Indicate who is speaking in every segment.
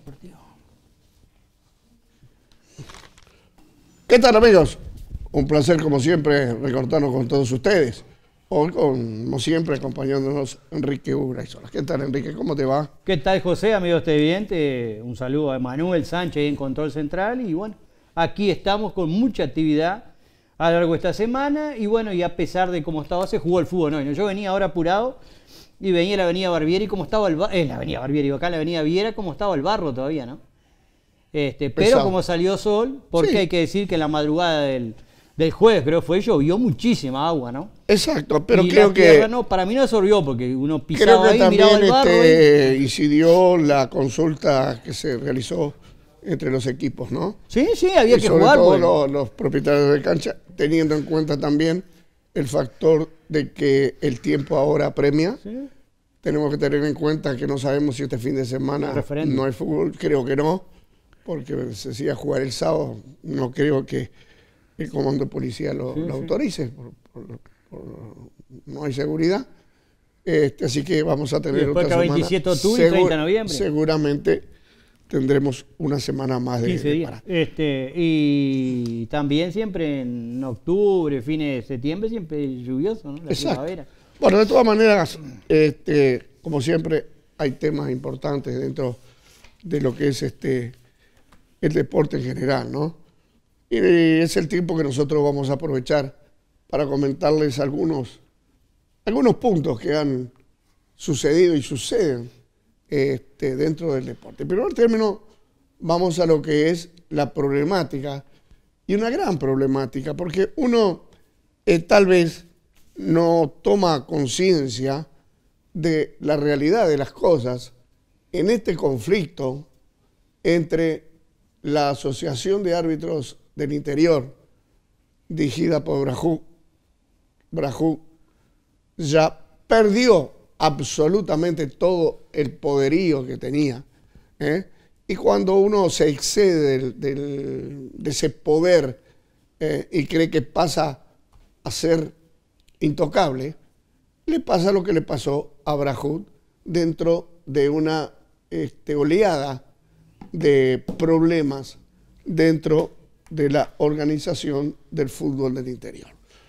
Speaker 1: ¿Qué tal, amigos? Un placer, como siempre, recortarnos con todos ustedes. Hoy, como siempre, acompañándonos Enrique Uraizola. ¿Qué tal, Enrique? ¿Cómo te va?
Speaker 2: ¿Qué tal, José, amigos televidentes? Un saludo a Manuel Sánchez ahí en Control Central. Y bueno, aquí estamos con mucha actividad a lo largo de esta semana. Y bueno, y a pesar de cómo estaba, se jugó el fútbol hoy, ¿no? Yo venía ahora apurado y venía la avenida Barbieri, cómo estaba la avenida Barbieri, acá la avenida Viera, cómo estaba el barro todavía, ¿no? Pero como salió sol, porque sí, hay que decir que en la madrugada del jueves, creo que fue, llovió muchísima agua, ¿no?
Speaker 1: Exacto, pero
Speaker 2: y
Speaker 1: creo
Speaker 2: la tierra,
Speaker 1: que...
Speaker 2: no, para mí no absorbió, porque uno pisaba ahí, miraba el barro.
Speaker 1: Incidió la consulta que se realizó entre los equipos, ¿no?
Speaker 2: Sí, sí, había que jugar.
Speaker 1: Sobre todo los propietarios de cancha, teniendo en cuenta también el factor de que el tiempo ahora premia. Sí. Tenemos que tener en cuenta que no sabemos si este fin de semana no hay fútbol, creo que no, porque se decía jugar el sábado, no creo que el comando de policía lo autorice, no hay seguridad. Así que vamos a tener otra semana.
Speaker 2: 27 de octubre y 30 de noviembre.
Speaker 1: Seguramente tendremos una semana más de
Speaker 2: 15 días. Y también siempre en octubre, fines de septiembre, siempre lluvioso, ¿no? La primavera.
Speaker 1: Bueno, de todas maneras, como siempre, hay temas importantes dentro de lo que es el deporte en general, ¿no? Y es el tiempo que nosotros vamos a aprovechar para comentarles algunos puntos que han sucedido y suceden dentro del deporte. En primer término, vamos a lo que es la problemática, y una gran problemática, porque uno tal vez no toma conciencia de la realidad de las cosas en este conflicto entre la Asociación de Árbitros del Interior, dirigida por Brajú. Brajú ya perdió absolutamente todo el poderío que tenía. Y cuando uno se excede de ese poder y cree que pasa a ser intocable, le pasa lo que le pasó a Brajú dentro de una oleada de problemas dentro de la organización del fútbol del interior.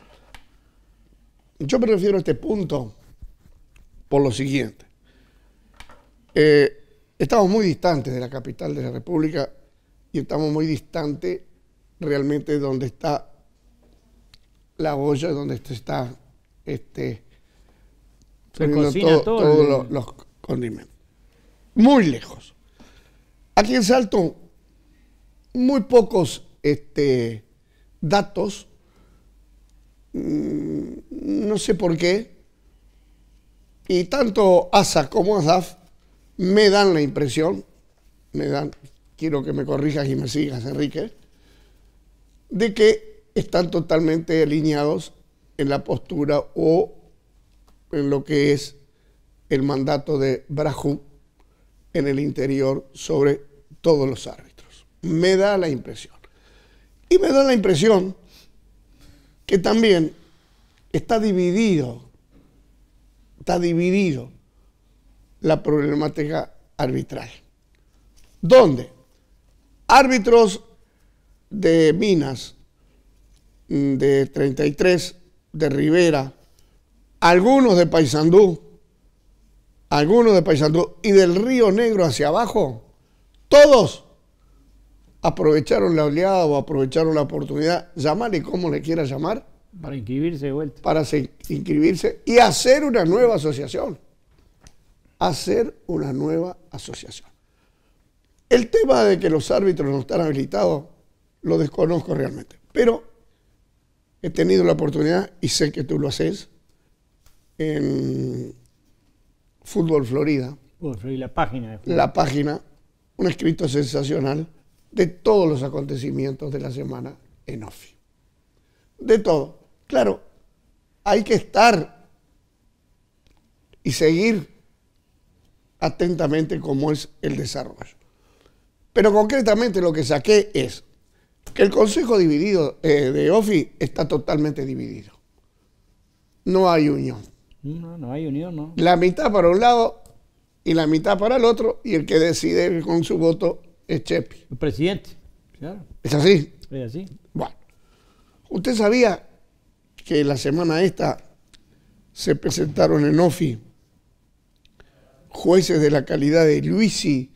Speaker 1: Yo me refiero a este punto por lo siguiente. Estamos muy distantes de la capital de la República y estamos muy distantes realmente de donde está la olla, donde está
Speaker 2: se cocina
Speaker 1: todos los condimentos. Muy lejos. Aquí en Salto, muy pocos datos, no sé por qué, y tanto ASA como ASAF me dan la impresión, quiero que me corrijas y me sigas, Enrique, de que están totalmente alineados en la postura o en lo que es el mandato de Brajú en el interior sobre todos los árbitros. Me da la impresión. Y me da la impresión que también está dividido la problemática arbitral. ¿Dónde? Árbitros de Minas, de 33, de Rivera, algunos de Paysandú y del Río Negro hacia abajo, todos aprovecharon la oleada o aprovecharon la oportunidad, llamarle como le quiera llamar,
Speaker 2: para inscribirse de vuelta.
Speaker 1: Para inscribirse y hacer una nueva asociación. El tema de que los árbitros no están habilitados, lo desconozco realmente. Pero he tenido la oportunidad, y sé que tú lo haces, en Fútbol Florida.
Speaker 2: La página de fútbol.
Speaker 1: La página, un escrito sensacional de todos los acontecimientos de la semana en OFI. De todo. Claro, hay que estar y seguir atentamente cómo es el desarrollo. Pero concretamente lo que saqué es que el Consejo dividido de OFI está totalmente dividido. No hay unión.
Speaker 2: No hay unión, ¿no?
Speaker 1: La mitad para un lado y la mitad para el otro, y el que decide con su voto es Chepi.
Speaker 2: El presidente, claro.
Speaker 1: ¿Es así?
Speaker 2: Es así.
Speaker 1: Bueno, ¿usted sabía que la semana esta se presentaron en OFI jueces de la calidad de Luisi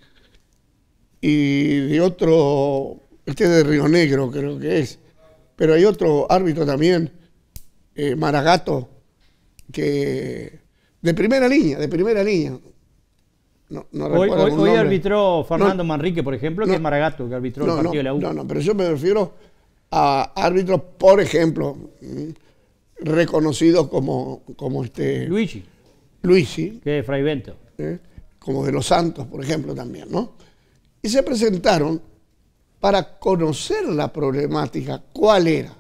Speaker 1: y de otro, este es de Río Negro creo que es, pero hay otro árbitro también, Maragato, que de primera línea, no recuerdo el
Speaker 2: Hoy
Speaker 1: nombre.
Speaker 2: arbitró Fernando
Speaker 1: No,
Speaker 2: Manrique, por ejemplo, que
Speaker 1: no,
Speaker 2: es Maragato, que arbitró el partido de la U.
Speaker 1: No, pero yo me refiero a árbitros, por ejemplo, reconocidos como Luigi,
Speaker 2: que es Fray Bento.
Speaker 1: como de los Santos, por ejemplo, también, ¿no? Y se presentaron para conocer la problemática, cuál era.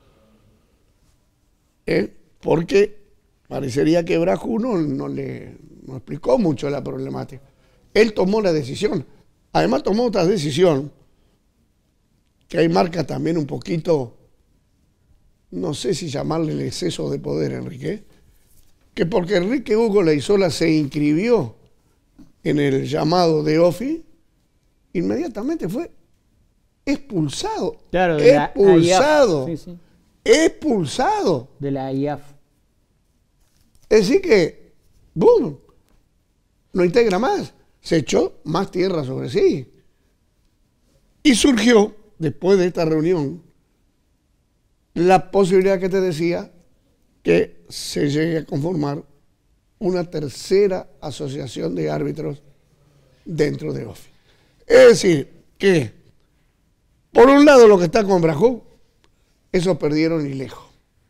Speaker 1: Porque parecería que Brajú no explicó mucho la problemática. Él tomó la decisión. Además tomó otra decisión, que ahí marca también un poquito, no sé si llamarle el exceso de poder, Enrique, que porque Enrique Hugo Leizola se inscribió en el llamado de OFI, inmediatamente fue expulsado.
Speaker 2: Claro, de
Speaker 1: expulsado.
Speaker 2: sí, sí.
Speaker 1: Expulsado.
Speaker 2: De la IAF.
Speaker 1: Es decir que, ¡boom!, no integra más. Se echó más tierra sobre sí. Y surgió, después de esta reunión, la posibilidad que te decía que se llegue a conformar una tercera asociación de árbitros dentro de OFI. Es decir, que por un lado lo que está con Brajú, eso perdieron y lejos.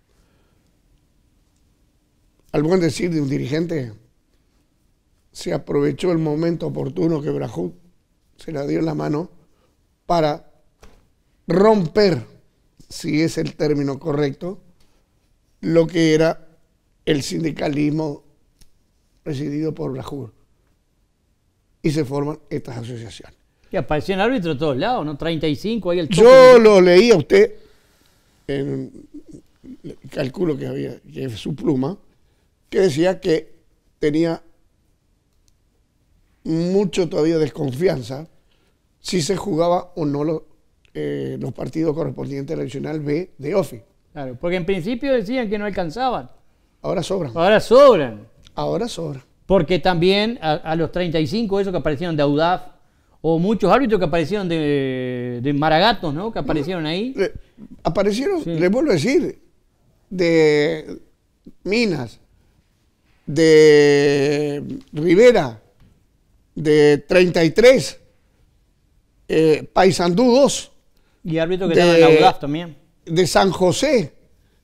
Speaker 1: Al buen decir de un dirigente, se aprovechó el momento oportuno que Brajú se la dio en la mano para romper, si es el término correcto, lo que era el sindicalismo presidido por Brajú. Y se forman estas asociaciones.
Speaker 2: Que aparecían árbitros de todos lados, ¿no? 35, ahí el tope.
Speaker 1: Yo lo leí a usted, calculo que es su pluma, que decía que tenía mucho todavía desconfianza si se jugaba o no los partidos correspondientes a la Nacional B de OFI.
Speaker 2: Claro, porque en principio decían que no alcanzaban.
Speaker 1: Ahora sobran.
Speaker 2: Ahora sobran.
Speaker 1: Ahora sobran.
Speaker 2: Porque también a los 35, esos que aparecieron de Audaf, o muchos árbitros que aparecieron de Maragatos, ¿no? Que aparecieron ahí.
Speaker 1: Aparecieron,
Speaker 2: Sí.
Speaker 1: les vuelvo a decir, de Minas, de Rivera, de 33, Paysandú 2,
Speaker 2: Y árbitros que estaban en Audaf también.
Speaker 1: de San José,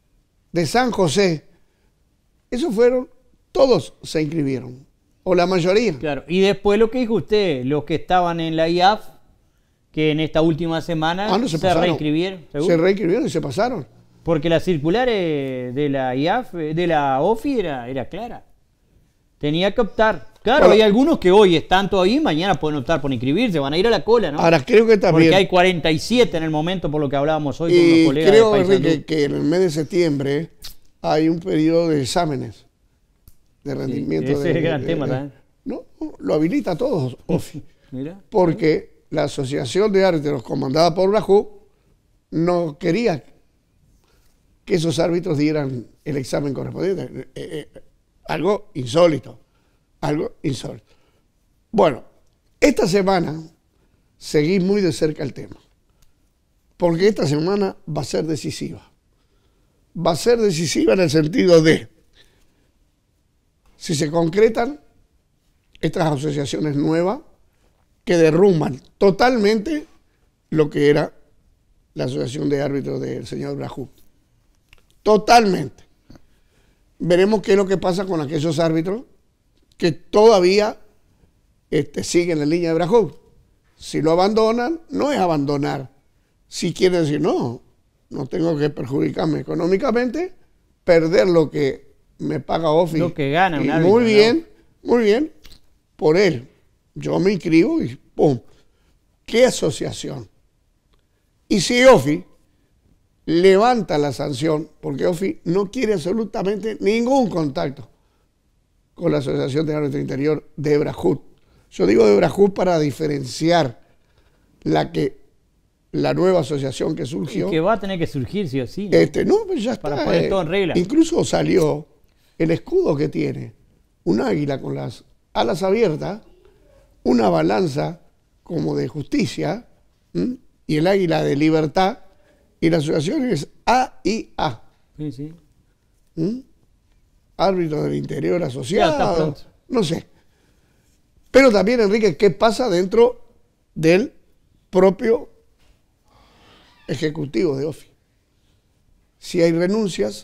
Speaker 1: esos fueron, todos se inscribieron, o la mayoría.
Speaker 2: Claro. Y después lo que dijo usted, los que estaban en la IAF, que en esta última semana
Speaker 1: no,
Speaker 2: se
Speaker 1: pasaron.
Speaker 2: reinscribieron. ¿seguro?
Speaker 1: Se reinscribieron y se pasaron.
Speaker 2: Porque la circular de la IAF, de la OFI era clara. Tenía que optar. Claro,
Speaker 1: Bueno,
Speaker 2: hay algunos que hoy están todavía, mañana pueden optar por inscribirse, van a ir a la cola, ¿no?
Speaker 1: Ahora creo que también,
Speaker 2: Porque hay 47 en el momento, por lo que hablábamos hoy con
Speaker 1: y
Speaker 2: unos colegas
Speaker 1: creo,
Speaker 2: de Paysandú.
Speaker 1: Enrique, que en el mes de septiembre hay un periodo de exámenes de rendimiento.
Speaker 2: ese es el gran tema también.
Speaker 1: No, lo habilita a todos, OFI.
Speaker 2: Mira.
Speaker 1: Porque la asociación de árbitros comandada por Brajú no quería que esos árbitros dieran el examen correspondiente. Algo insólito. Bueno, esta semana seguí muy de cerca el tema, porque esta semana va a ser decisiva. Va a ser decisiva en el sentido de, si se concretan estas asociaciones nuevas que derrumban totalmente lo que era la asociación de árbitros del señor Brajú. Totalmente. Veremos qué es lo que pasa con aquellos árbitros que todavía siguen la línea de Brajú. Si lo abandonan, no es abandonar. Si quieren decir, no tengo que perjudicarme económicamente, perder lo que me paga OFI.
Speaker 2: Lo que gana un
Speaker 1: Y
Speaker 2: árbitro,
Speaker 1: muy bien, por él. Yo me inscribo y ¡pum! ¿Qué asociación? Y si OFI levanta la sanción, porque OFI no quiere absolutamente ningún contacto con la Asociación de Árbitros Interior de Brajú, Yo digo de Brajú para diferenciar la nueva asociación que surgió.
Speaker 2: Y que va a tener que surgir, sí o sí, ¿no?
Speaker 1: No, pues ya
Speaker 2: Para
Speaker 1: está.
Speaker 2: poner todo en regla.
Speaker 1: Incluso salió el escudo que tiene, un águila con las alas abiertas, una balanza como de justicia, ¿m? Y el águila de libertad, y la asociación es AIA.
Speaker 2: Sí, sí.
Speaker 1: ¿M? Árbitro del Interior
Speaker 2: Ya está
Speaker 1: Asociado,
Speaker 2: pronto.
Speaker 1: no sé. Pero también, Enrique, ¿qué pasa dentro del propio ejecutivo de OFI? Si hay renuncias,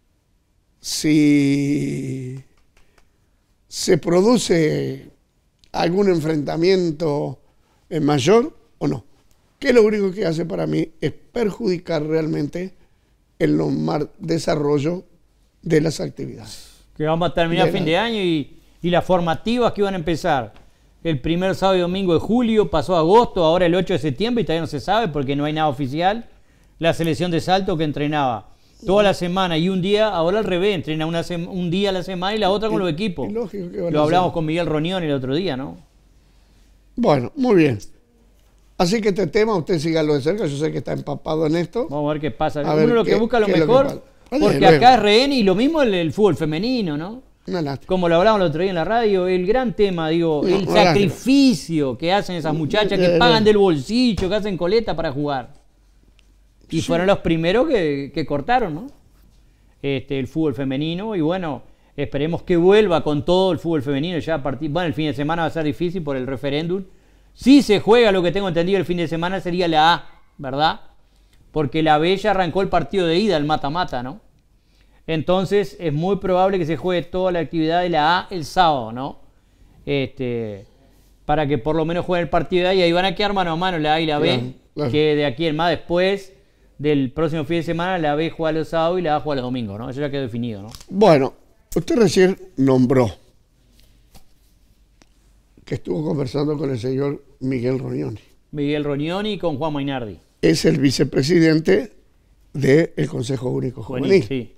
Speaker 1: si se produce algún enfrentamiento mayor o no. Que lo único que hace para mí es perjudicar realmente el normal desarrollo de las actividades.
Speaker 2: Que vamos a terminar fin de año y las formativas que iban a empezar el primer sábado y domingo de julio, pasó a agosto, ahora el 8 de septiembre y todavía no se sabe porque no hay nada oficial. La selección de Salto que entrenaba toda la semana y un día, ahora al revés, entrena un día a la semana y la otra con los equipos.
Speaker 1: Lógico que
Speaker 2: Lo hablamos con Miguel Roñón el otro día, ¿no?
Speaker 1: Bueno, muy bien. Así que este tema, usted sígalo de cerca, yo sé que está empapado en esto.
Speaker 2: Vamos a ver qué pasa.
Speaker 1: A
Speaker 2: Uno
Speaker 1: ver
Speaker 2: lo que
Speaker 1: qué-
Speaker 2: busca lo
Speaker 1: qué es lo que
Speaker 2: mejor,
Speaker 1: pasa.
Speaker 2: porque
Speaker 1: Luego.
Speaker 2: acá es rehén y lo mismo el fútbol femenino, ¿no?
Speaker 1: Una lástima.
Speaker 2: Como lo hablábamos el otro día en la radio, el gran tema, digo,
Speaker 1: No,
Speaker 2: el
Speaker 1: no,
Speaker 2: sacrificio que hacen esas muchachas que pagan del bolsillo, que hacen coleta para jugar. Y
Speaker 1: Sí.
Speaker 2: fueron los primeros que cortaron, ¿no? El fútbol femenino. Y bueno, esperemos que vuelva con todo el fútbol femenino ya a partir. Bueno, el fin de semana va a ser difícil por el referéndum. Si se juega, lo que tengo entendido, el fin de semana sería la A, ¿verdad? Porque la B ya arrancó el partido de ida, el mata-mata, ¿no? Entonces es muy probable que se juegue toda la actividad de la A el sábado, ¿no? Para que por lo menos jueguen el partido de A y ahí van a quedar mano a mano la A y la B,
Speaker 1: Claro, claro.
Speaker 2: que de aquí en más después del próximo fin de semana la B juega los sábados y la A juega los domingos, ¿no? Eso ya quedó definido, ¿no?
Speaker 1: Bueno, usted recién nombró que estuvo conversando con el señor Miguel Roñoni.
Speaker 2: Miguel Roñoni con Juan Mainardi.
Speaker 1: Es el vicepresidente del Consejo Único Juvenil.
Speaker 2: Sí.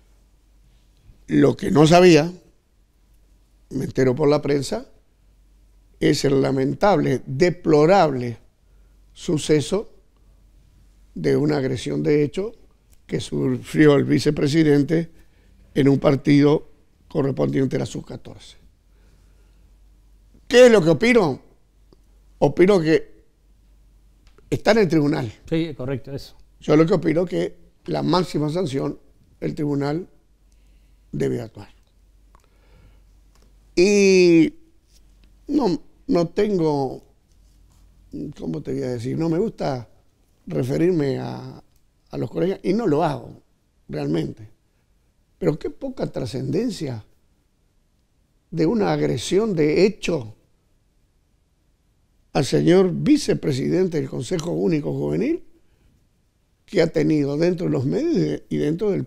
Speaker 1: Lo que no sabía, me entero por la prensa, es el lamentable, deplorable suceso de una agresión de hecho que sufrió el vicepresidente en un partido correspondiente a la sub-14. ¿Qué es lo que opino? Opino que está en el tribunal.
Speaker 2: Sí, correcto, eso.
Speaker 1: Yo lo que opino que la máxima sanción, el tribunal debe actuar. Y no tengo, ¿cómo te voy a decir? No me gusta referirme a los colegas y no lo hago, realmente. Pero qué poca trascendencia de una agresión de hecho al señor vicepresidente del Consejo Único Juvenil que ha tenido dentro de los medios y dentro de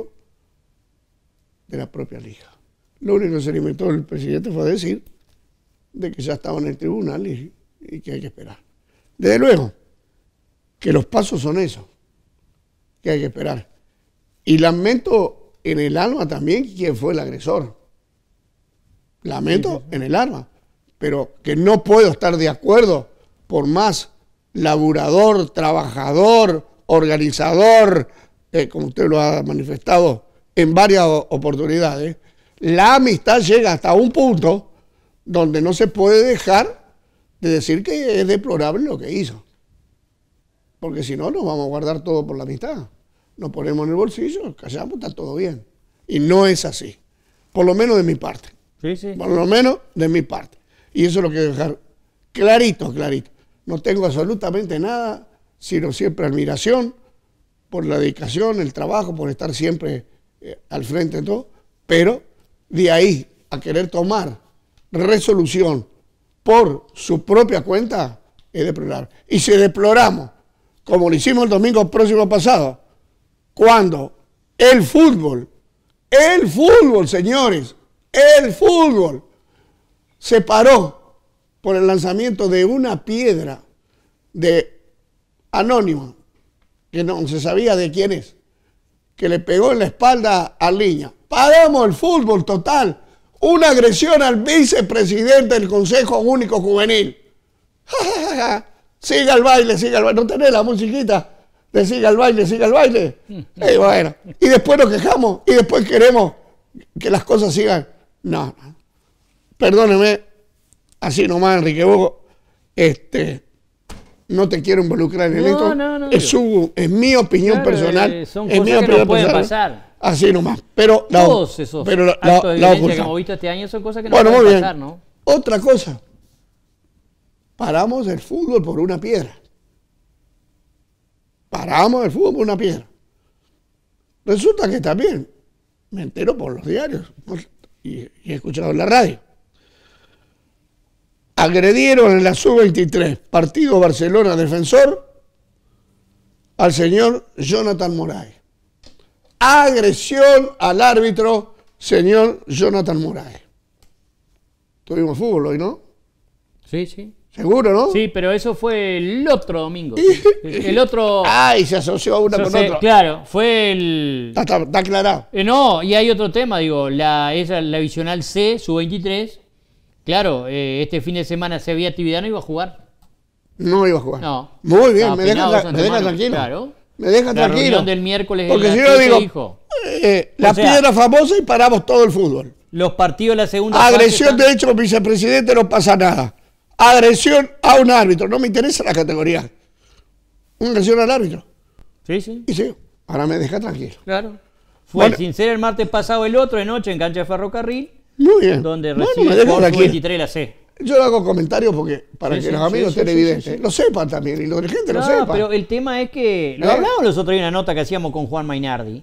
Speaker 1: la propia liga. Lo único que se limitó el presidente fue a decir de que ya estaba en el tribunal y que hay que esperar. Desde luego, que los pasos son esos, que hay que esperar. Y lamento en el alma también quién fue el agresor. Lamento en el alma, pero que no puedo estar de acuerdo por más laburador, trabajador, organizador, como usted lo ha manifestado en varias oportunidades. La amistad llega hasta un punto donde no se puede dejar de decir que es deplorable lo que hizo. Porque si no, nos vamos a guardar todo por la amistad. Nos ponemos en el bolsillo, callamos, está todo bien. Y no es así. Por lo menos de mi parte.
Speaker 2: Sí, sí.
Speaker 1: Por lo menos de mi parte. Y eso lo quiero dejar clarito, clarito. No tengo absolutamente nada, sino siempre admiración por la dedicación, el trabajo, por estar siempre al frente de todo. Pero de ahí a querer tomar resolución por su propia cuenta, es deplorable. Y si deploramos, como lo hicimos el domingo próximo pasado, cuando el fútbol, señores, el fútbol se paró por el lanzamiento de una piedra de anónima, que no se sabía de quién es, que le pegó en la espalda a Liña. Paramos el fútbol total. una agresión al vicepresidente del Consejo Único Juvenil. Siga el baile, siga el baile. ¿No tenés la musiquita de siga el baile, siga el baile? Y bueno, y después nos quejamos y después queremos que las cosas sigan. No, no. Perdóneme, así nomás, Enrique Hugo, no te quiero involucrar en esto.
Speaker 2: No,
Speaker 1: es mi opinión personal.
Speaker 2: Son
Speaker 1: es mi
Speaker 2: cosas que
Speaker 1: opinión
Speaker 2: no pueden
Speaker 1: personal.
Speaker 2: pasar.
Speaker 1: Así nomás. Pero
Speaker 2: todos esos
Speaker 1: pero
Speaker 2: actos de violencia que
Speaker 1: ocultamos.
Speaker 2: hemos visto este año son cosas que no
Speaker 1: Bueno, muy
Speaker 2: pueden
Speaker 1: bien.
Speaker 2: pasar, ¿no?
Speaker 1: Otra cosa. Paramos el fútbol por una piedra. Paramos el fútbol por una piedra. Resulta que también me entero por los diarios y he escuchado en la radio. Agredieron en la sub-23, partido Barcelona Defensor, al señor Jonathan Moraes. Agresión al árbitro, señor Jonathan Moraes. Tuvimos fútbol hoy, ¿no?
Speaker 2: Sí, sí.
Speaker 1: ¿Seguro, no?
Speaker 2: Sí, pero eso fue el otro domingo. El otro...
Speaker 1: Ay, se asoció una con otra.
Speaker 2: Claro, fue el...
Speaker 1: Está aclarado.
Speaker 2: No, y hay otro tema, digo, la divisional C, sub-23. Claro, este fin de semana si había actividad, no iba a jugar.
Speaker 1: No iba a jugar.
Speaker 2: No.
Speaker 1: Muy bien,
Speaker 2: Estaba
Speaker 1: me deja
Speaker 2: penado,
Speaker 1: tranquilo.
Speaker 2: Claro.
Speaker 1: Me deja
Speaker 2: La
Speaker 1: tranquilo.
Speaker 2: reunión del miércoles
Speaker 1: Porque
Speaker 2: en
Speaker 1: si
Speaker 2: la
Speaker 1: yo
Speaker 2: 7
Speaker 1: digo,
Speaker 2: dijo,
Speaker 1: la
Speaker 2: o sea,
Speaker 1: piedra famosa y paramos todo el fútbol.
Speaker 2: los partidos de la segunda fase
Speaker 1: Agresión
Speaker 2: están-
Speaker 1: de hecho al vicepresidente no pasa nada. Agresión a un árbitro. No me interesa la categoría. Una agresión al árbitro.
Speaker 2: Sí, sí,
Speaker 1: Y sí, ahora me deja tranquilo.
Speaker 2: claro. Fue
Speaker 1: Bueno.
Speaker 2: sin ser el martes pasado el otro de noche en cancha de Ferrocarril,
Speaker 1: Muy bien.
Speaker 2: donde
Speaker 1: Bueno,
Speaker 2: recibe
Speaker 1: me deja
Speaker 2: por
Speaker 1: tranquilo.
Speaker 2: sub-23 la C.
Speaker 1: Yo hago comentarios porque para
Speaker 2: Sí,
Speaker 1: que
Speaker 2: sí,
Speaker 1: los amigos
Speaker 2: sí, sí,
Speaker 1: televidentes
Speaker 2: sí, sí.
Speaker 1: lo sepan también y la gente lo
Speaker 2: No,
Speaker 1: sepa.
Speaker 2: pero el tema es que lo hablamos los otros días en una nota que hacíamos con Juan Mainardi,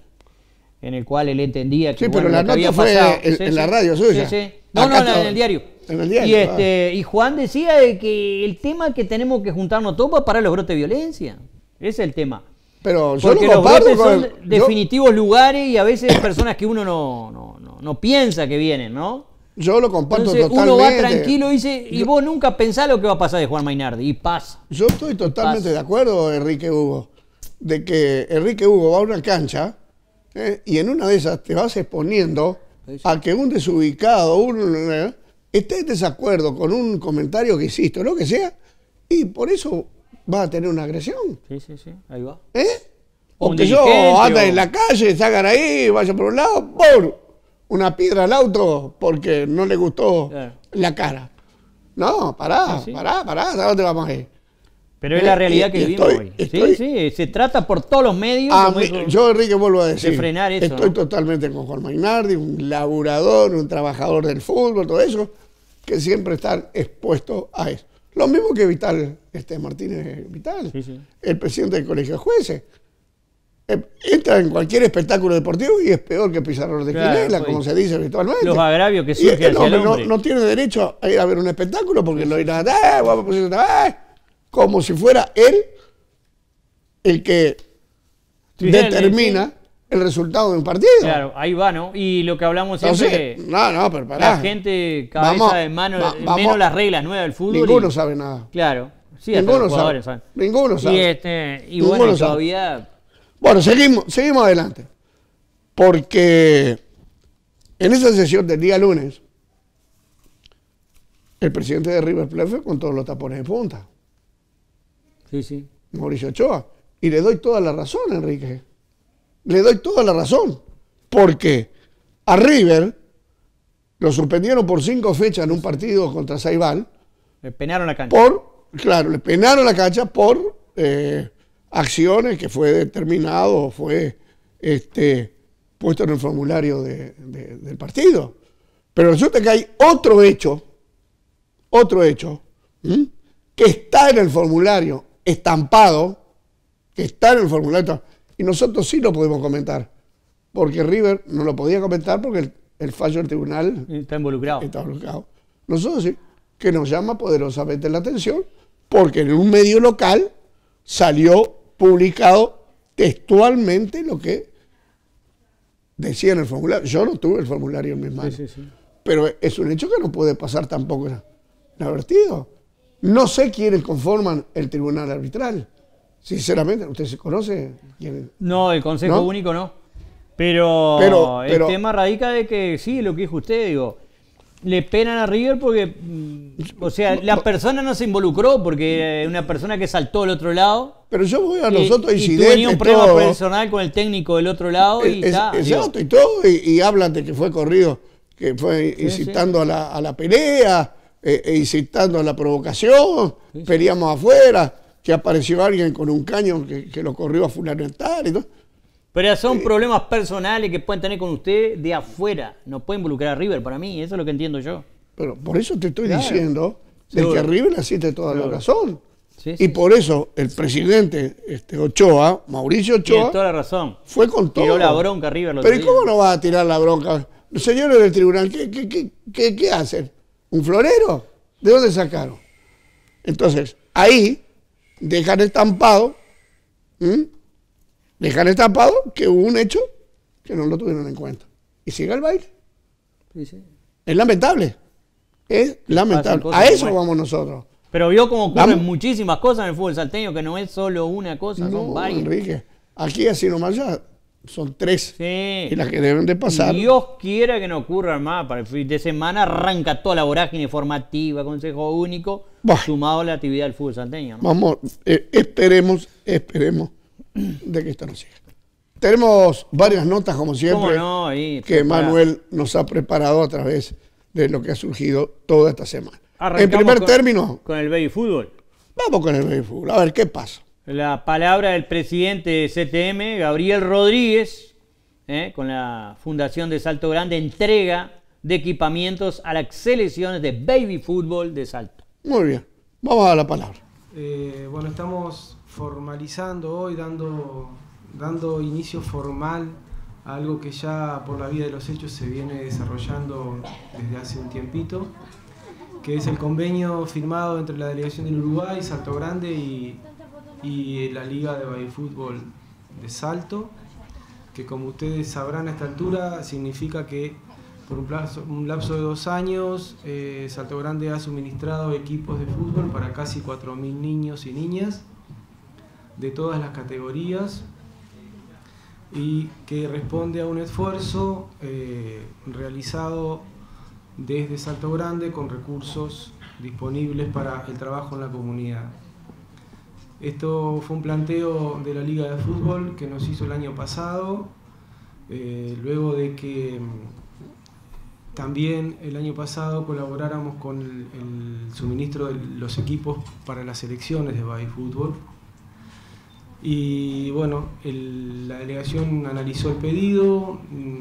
Speaker 2: en el cual él entendía que
Speaker 1: Sí, pero
Speaker 2: bueno,
Speaker 1: la
Speaker 2: lo que había
Speaker 1: nota fue
Speaker 2: pasado.
Speaker 1: en la radio suya.
Speaker 2: Sí, sí. No,
Speaker 1: Acá
Speaker 2: no,
Speaker 1: todo.
Speaker 2: en el diario.
Speaker 1: En el diario,
Speaker 2: Y Juan decía de que el tema que tenemos que juntarnos todos para parar los brotes de violencia. Ese es el tema.
Speaker 1: Pero yo
Speaker 2: Porque
Speaker 1: lo
Speaker 2: los
Speaker 1: comparto
Speaker 2: brotes son
Speaker 1: con-
Speaker 2: definitivos lugares y a veces personas que uno no piensa que vienen, ¿no?
Speaker 1: yo lo comparto
Speaker 2: Entonces
Speaker 1: totalmente.
Speaker 2: uno va tranquilo y dice, y vos nunca pensás lo que va a pasar de Juan Mainardi, y pasa.
Speaker 1: Yo estoy totalmente de acuerdo, Enrique Hugo, de que Enrique Hugo va a una cancha y en una de esas te vas exponiendo a que un desubicado, esté en desacuerdo con un comentario que hiciste o lo que sea, y por eso va a tener una agresión.
Speaker 2: Sí, sí, sí, ahí va.
Speaker 1: ¿Eh? O
Speaker 2: Un
Speaker 1: que yo
Speaker 2: dirigente,
Speaker 1: anda
Speaker 2: o-
Speaker 1: en la calle, salgan ahí, vaya por un lado, ¡pum! Una piedra al auto porque no le gustó
Speaker 2: Claro.
Speaker 1: la cara. No, pará,
Speaker 2: Sí, sí.
Speaker 1: pará, ¿a dónde vamos a ir?
Speaker 2: Pero es la realidad que
Speaker 1: y
Speaker 2: vivimos
Speaker 1: estoy-
Speaker 2: hoy.
Speaker 1: estoy-
Speaker 2: Sí, se trata por todos los medios.
Speaker 1: A
Speaker 2: como
Speaker 1: mí-
Speaker 2: dijo-
Speaker 1: yo, Enrique, vuelvo a decir,
Speaker 2: de frenar eso,
Speaker 1: estoy
Speaker 2: ¿no?
Speaker 1: totalmente con Juan Mainardi, un laburador, un trabajador del fútbol, todo eso, que siempre están expuestos a eso. Lo mismo que Vital, Martínez Vital,
Speaker 2: Sí, sí.
Speaker 1: el presidente del Colegio de Jueces. Entra en cualquier espectáculo deportivo y es peor que Pizarro de
Speaker 2: Claro,
Speaker 1: Quinela,
Speaker 2: pues,
Speaker 1: como se dice habitualmente.
Speaker 2: los agravios que
Speaker 1: Y
Speaker 2: surgen
Speaker 1: el
Speaker 2: hacia el
Speaker 1: hombre
Speaker 2: hombre.
Speaker 1: no tiene derecho a ir a ver un espectáculo porque lo irá vamos a poner, como si fuera él el que
Speaker 2: Sí,
Speaker 1: determina el resultado de un partido.
Speaker 2: Claro, ahí va, ¿no? Y lo que hablamos siempre,
Speaker 1: Entonces, no, pero pará.
Speaker 2: la gente cabeza
Speaker 1: Vamos,
Speaker 2: de mano,
Speaker 1: vamos.
Speaker 2: menos las reglas nuevas del fútbol.
Speaker 1: Ninguno
Speaker 2: y-
Speaker 1: sabe nada.
Speaker 2: Claro, sí, hasta
Speaker 1: Ninguno
Speaker 2: los jugadores
Speaker 1: sabe.
Speaker 2: saben.
Speaker 1: Ninguno sabe.
Speaker 2: Y
Speaker 1: Ninguno
Speaker 2: bueno,
Speaker 1: sabe.
Speaker 2: todavía...
Speaker 1: Bueno, seguimos adelante. Porque en esa sesión del día lunes, el presidente de River Plate fue con todos los tapones de punta,
Speaker 2: Sí, sí.
Speaker 1: Mauricio Ochoa. Y le doy toda la razón, Enrique. Le doy toda la razón. Porque a River lo suspendieron por 5 fechas en un partido contra Saibal.
Speaker 2: Le penaron la cancha.
Speaker 1: Claro, le penaron la cancha por acciones que fue determinado, fue puesto en el formulario del partido. Pero resulta que hay otro hecho, ¿m? Que está en el formulario estampado, que está en el formulario, y nosotros sí lo podemos comentar, porque River no lo podía comentar porque el fallo del tribunal
Speaker 2: Está involucrado.
Speaker 1: está bloqueado. Nosotros sí, que nos llama poderosamente la atención, porque en un medio local salió publicado textualmente lo que decía en el formulario. Yo no tuve el formulario en mis manos,
Speaker 2: Sí, sí, sí.
Speaker 1: pero es un hecho que no puede pasar tampoco inadvertido. No sé quiénes conforman el tribunal arbitral. Sinceramente, ¿usted se conoce quién?
Speaker 2: No, el Consejo
Speaker 1: ¿No?
Speaker 2: Único no. Pero,
Speaker 1: Pero-
Speaker 2: el tema radica de que sí, lo que dijo usted, digo, Le penan a River porque, o sea, la persona no se involucró porque una persona que saltó al otro lado.
Speaker 1: Pero yo voy a los otros incidentes.
Speaker 2: Tenía un problema personal con el técnico del otro lado y está.
Speaker 1: Exacto, y todo, y hablan de que fue corrido, que fue incitando a la pelea, incitando a la provocación, peleamos afuera, que apareció alguien con un caño que lo corrió a fulano en tal y todo.
Speaker 2: Pero son problemas personales que pueden tener con usted de afuera. No puede involucrar a River para mí, eso es lo que entiendo yo.
Speaker 1: Pero por eso te estoy diciendo de que a River asiste toda la razón.
Speaker 2: Sí,
Speaker 1: y por eso el presidente Ochoa, Mauricio Ochoa,
Speaker 2: tiene toda la razón.
Speaker 1: Fue con todo.
Speaker 2: Tiró la bronca a River.
Speaker 1: Pero ¿y cómo no va a tirar la bronca? Los señores del tribunal, ¿qué hacen? ¿Un florero? ¿De dónde sacaron? Entonces, ahí dejan estampado, que hubo un hecho que no lo tuvieron en cuenta. Y sigue el baile.
Speaker 2: Sí.
Speaker 1: Es lamentable. Es lamentable. A eso vamos nosotros.
Speaker 2: Pero vio cómo ocurren muchísimas cosas en el fútbol salteño, que no es solo una cosa, son varias.
Speaker 1: Enrique, aquí así nomás ya son 3.
Speaker 2: Sí.
Speaker 1: Y las que deben de pasar.
Speaker 2: Dios quiera que no ocurran más. Para el fin de semana arranca toda la vorágine formativa, consejo único, sumado a la actividad del fútbol salteño, ¿no?
Speaker 1: Vamos, esperemos de que esto no siga. Tenemos varias notas, como siempre, que Manuel nos ha preparado a través de lo que ha surgido toda esta semana. En primer término,
Speaker 2: con el baby fútbol.
Speaker 1: Vamos con el baby fútbol. A ver, ¿qué pasa?
Speaker 2: La palabra del presidente de CTM, Gabriel Rodríguez, con la Fundación de Salto Grande, entrega de equipamientos a las selecciones de baby fútbol de Salto.
Speaker 1: Muy bien. Vamos a la palabra.
Speaker 3: Bueno, estamos formalizando hoy, dando inicio formal a algo que ya por la vía de los hechos se viene desarrollando desde hace un tiempito, que es el convenio firmado entre la delegación del Uruguay, Salto Grande y la Liga de Baby Fútbol de Salto, que como ustedes sabrán a esta altura significa que por un lapso de 2 años Salto Grande ha suministrado equipos de fútbol para casi 4.000 niños y niñas de todas las categorías, y que responde a un esfuerzo realizado desde Salto Grande con recursos disponibles para el trabajo en la comunidad. Esto fue un planteo de la Liga de Fútbol que nos hizo el año pasado, luego de que también el año pasado colaboráramos con el suministro de los equipos para las selecciones de baby fútbol. Y bueno, la delegación analizó el pedido,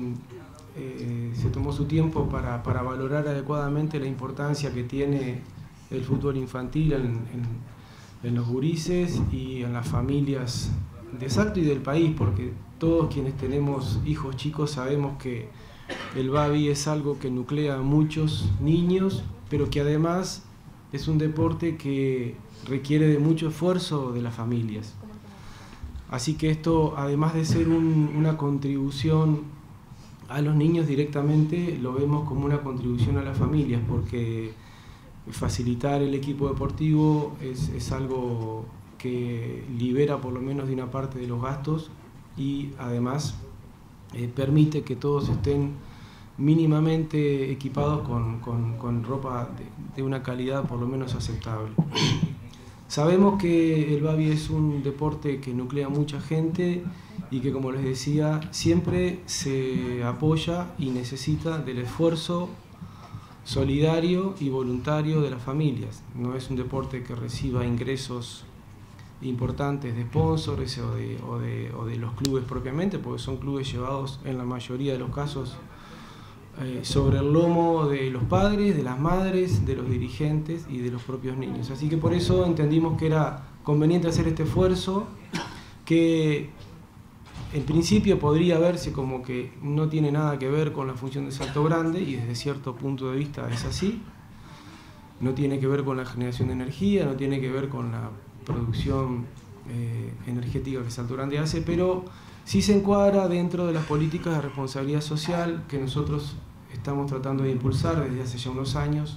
Speaker 3: se tomó su tiempo para valorar adecuadamente la importancia que tiene el fútbol infantil en los gurises y en las familias de Salto y del país, porque todos quienes tenemos hijos chicos sabemos que el baby es algo que nuclea a muchos niños, pero que además es un deporte que requiere de mucho esfuerzo de las familias. Así que esto, además de ser una contribución a los niños directamente, lo vemos como una contribución a las familias, porque facilitar el equipo deportivo es algo que libera por lo menos de una parte de los gastos y además permite que todos estén mínimamente equipados con ropa de una calidad por lo menos aceptable. Sabemos que el baby es un deporte que nuclea mucha gente y que, como les decía, siempre se apoya y necesita del esfuerzo solidario y voluntario de las familias. No es un deporte que reciba ingresos importantes de sponsors o de los clubes propiamente, porque son clubes llevados en la mayoría de los casos sobre el lomo de los padres, de las madres, de los dirigentes y de los propios niños. Así que por eso entendimos que era conveniente hacer este esfuerzo, que en principio podría verse como que no tiene nada que ver con la función de Salto Grande, y desde cierto punto de vista es así. No tiene que ver con la generación de energía, no tiene que ver con la producción energética que Salto Grande hace, pero sí se encuadra dentro de las políticas de responsabilidad social que nosotros estamos tratando de impulsar desde hace ya unos años,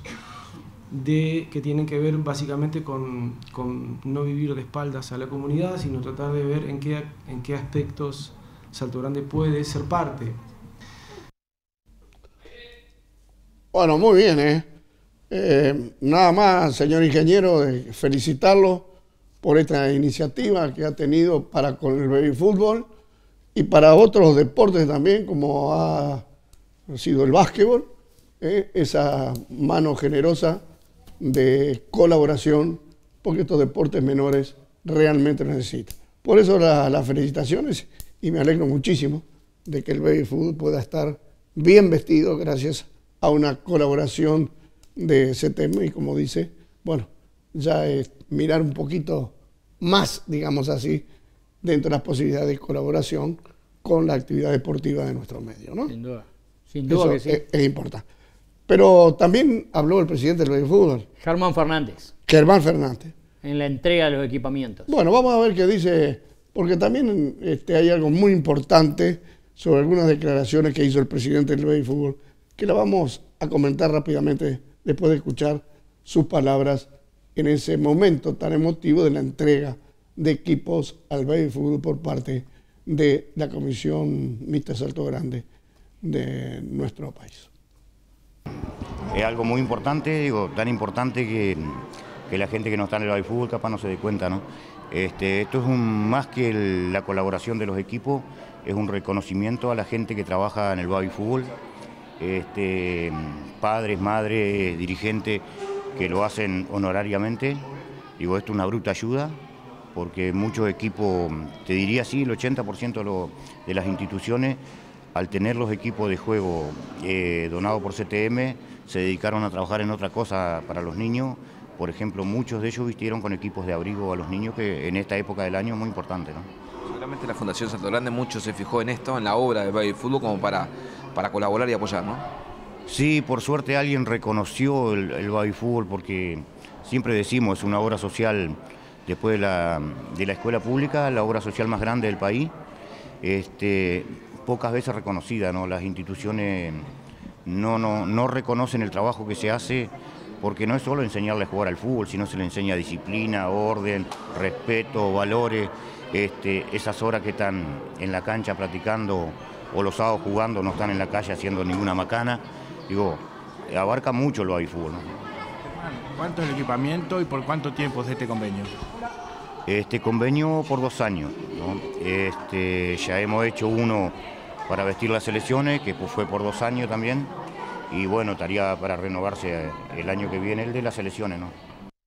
Speaker 3: que tienen que ver básicamente con no vivir de espaldas a la comunidad, sino tratar de ver en qué aspectos Salto Grande puede ser parte.
Speaker 1: Bueno, muy bien, nada más, señor ingeniero, de felicitarlo por esta iniciativa que ha tenido para con el baby fútbol y para otros deportes también, como ha sido el básquetbol, esa mano generosa de colaboración, porque estos deportes menores realmente necesitan. Por eso las felicitaciones y me alegro muchísimo de que el baby fútbol pueda estar bien vestido gracias a una colaboración de ese tema y como dice, bueno, ya es mirar un poquito más, digamos así, dentro de las posibilidades de colaboración con la actividad deportiva de nuestro medio, ¿no?
Speaker 2: Sin duda que sí.
Speaker 1: Es importante. Pero también habló el presidente del baby fútbol.
Speaker 2: Germán Fernández.
Speaker 1: Germán Fernández.
Speaker 2: En la entrega de los equipamientos.
Speaker 1: Bueno, vamos a ver qué dice, porque también hay algo muy importante sobre algunas declaraciones que hizo el presidente del baby fútbol, que la vamos a comentar rápidamente después de escuchar sus palabras en ese momento tan emotivo de la entrega de equipos al baby fútbol por parte de la Comisión Mixta Salto Grande de nuestro país.
Speaker 4: Es algo muy importante, digo, tan importante que la gente que no está en el baby fútbol capaz no se dé cuenta, ¿no? Esto es más que la colaboración de los equipos, es un reconocimiento a la gente que trabaja en el baby fútbol, padres, madres, dirigentes que lo hacen honorariamente. Digo, esto es una bruta ayuda, porque muchos equipos, te diría sí, el 80% de las instituciones, al tener los equipos de juego donados por CTM, se dedicaron a trabajar en otra cosa para los niños. Por ejemplo, muchos de ellos vistieron con equipos de abrigo a los niños, que en esta época del año es muy importante, ¿no?
Speaker 5: Seguramente la Fundación Salto Grande mucho se fijó en esto, en la obra de baby fútbol, como para colaborar y apoyar, ¿no?
Speaker 4: Sí, por suerte alguien reconoció el baby fútbol, porque siempre decimos, es una obra social, después de la escuela pública, la obra social más grande del país, pocas veces reconocida, ¿no? Las instituciones no reconocen el trabajo que se hace, porque no es solo enseñarle a jugar al fútbol, sino se le enseña disciplina, orden, respeto, valores. Esas horas que están en la cancha practicando o los sábados jugando, no están en la calle haciendo ninguna macana. Digo, abarca mucho el baby fútbol, ¿no?
Speaker 6: ¿Cuánto es el equipamiento y por cuánto tiempo es este convenio?
Speaker 4: Este convenio por 2 años, ¿no? Ya hemos hecho uno para vestir las selecciones, que fue por 2 años también. Y bueno, estaría para renovarse el año que viene el de las selecciones, ¿no?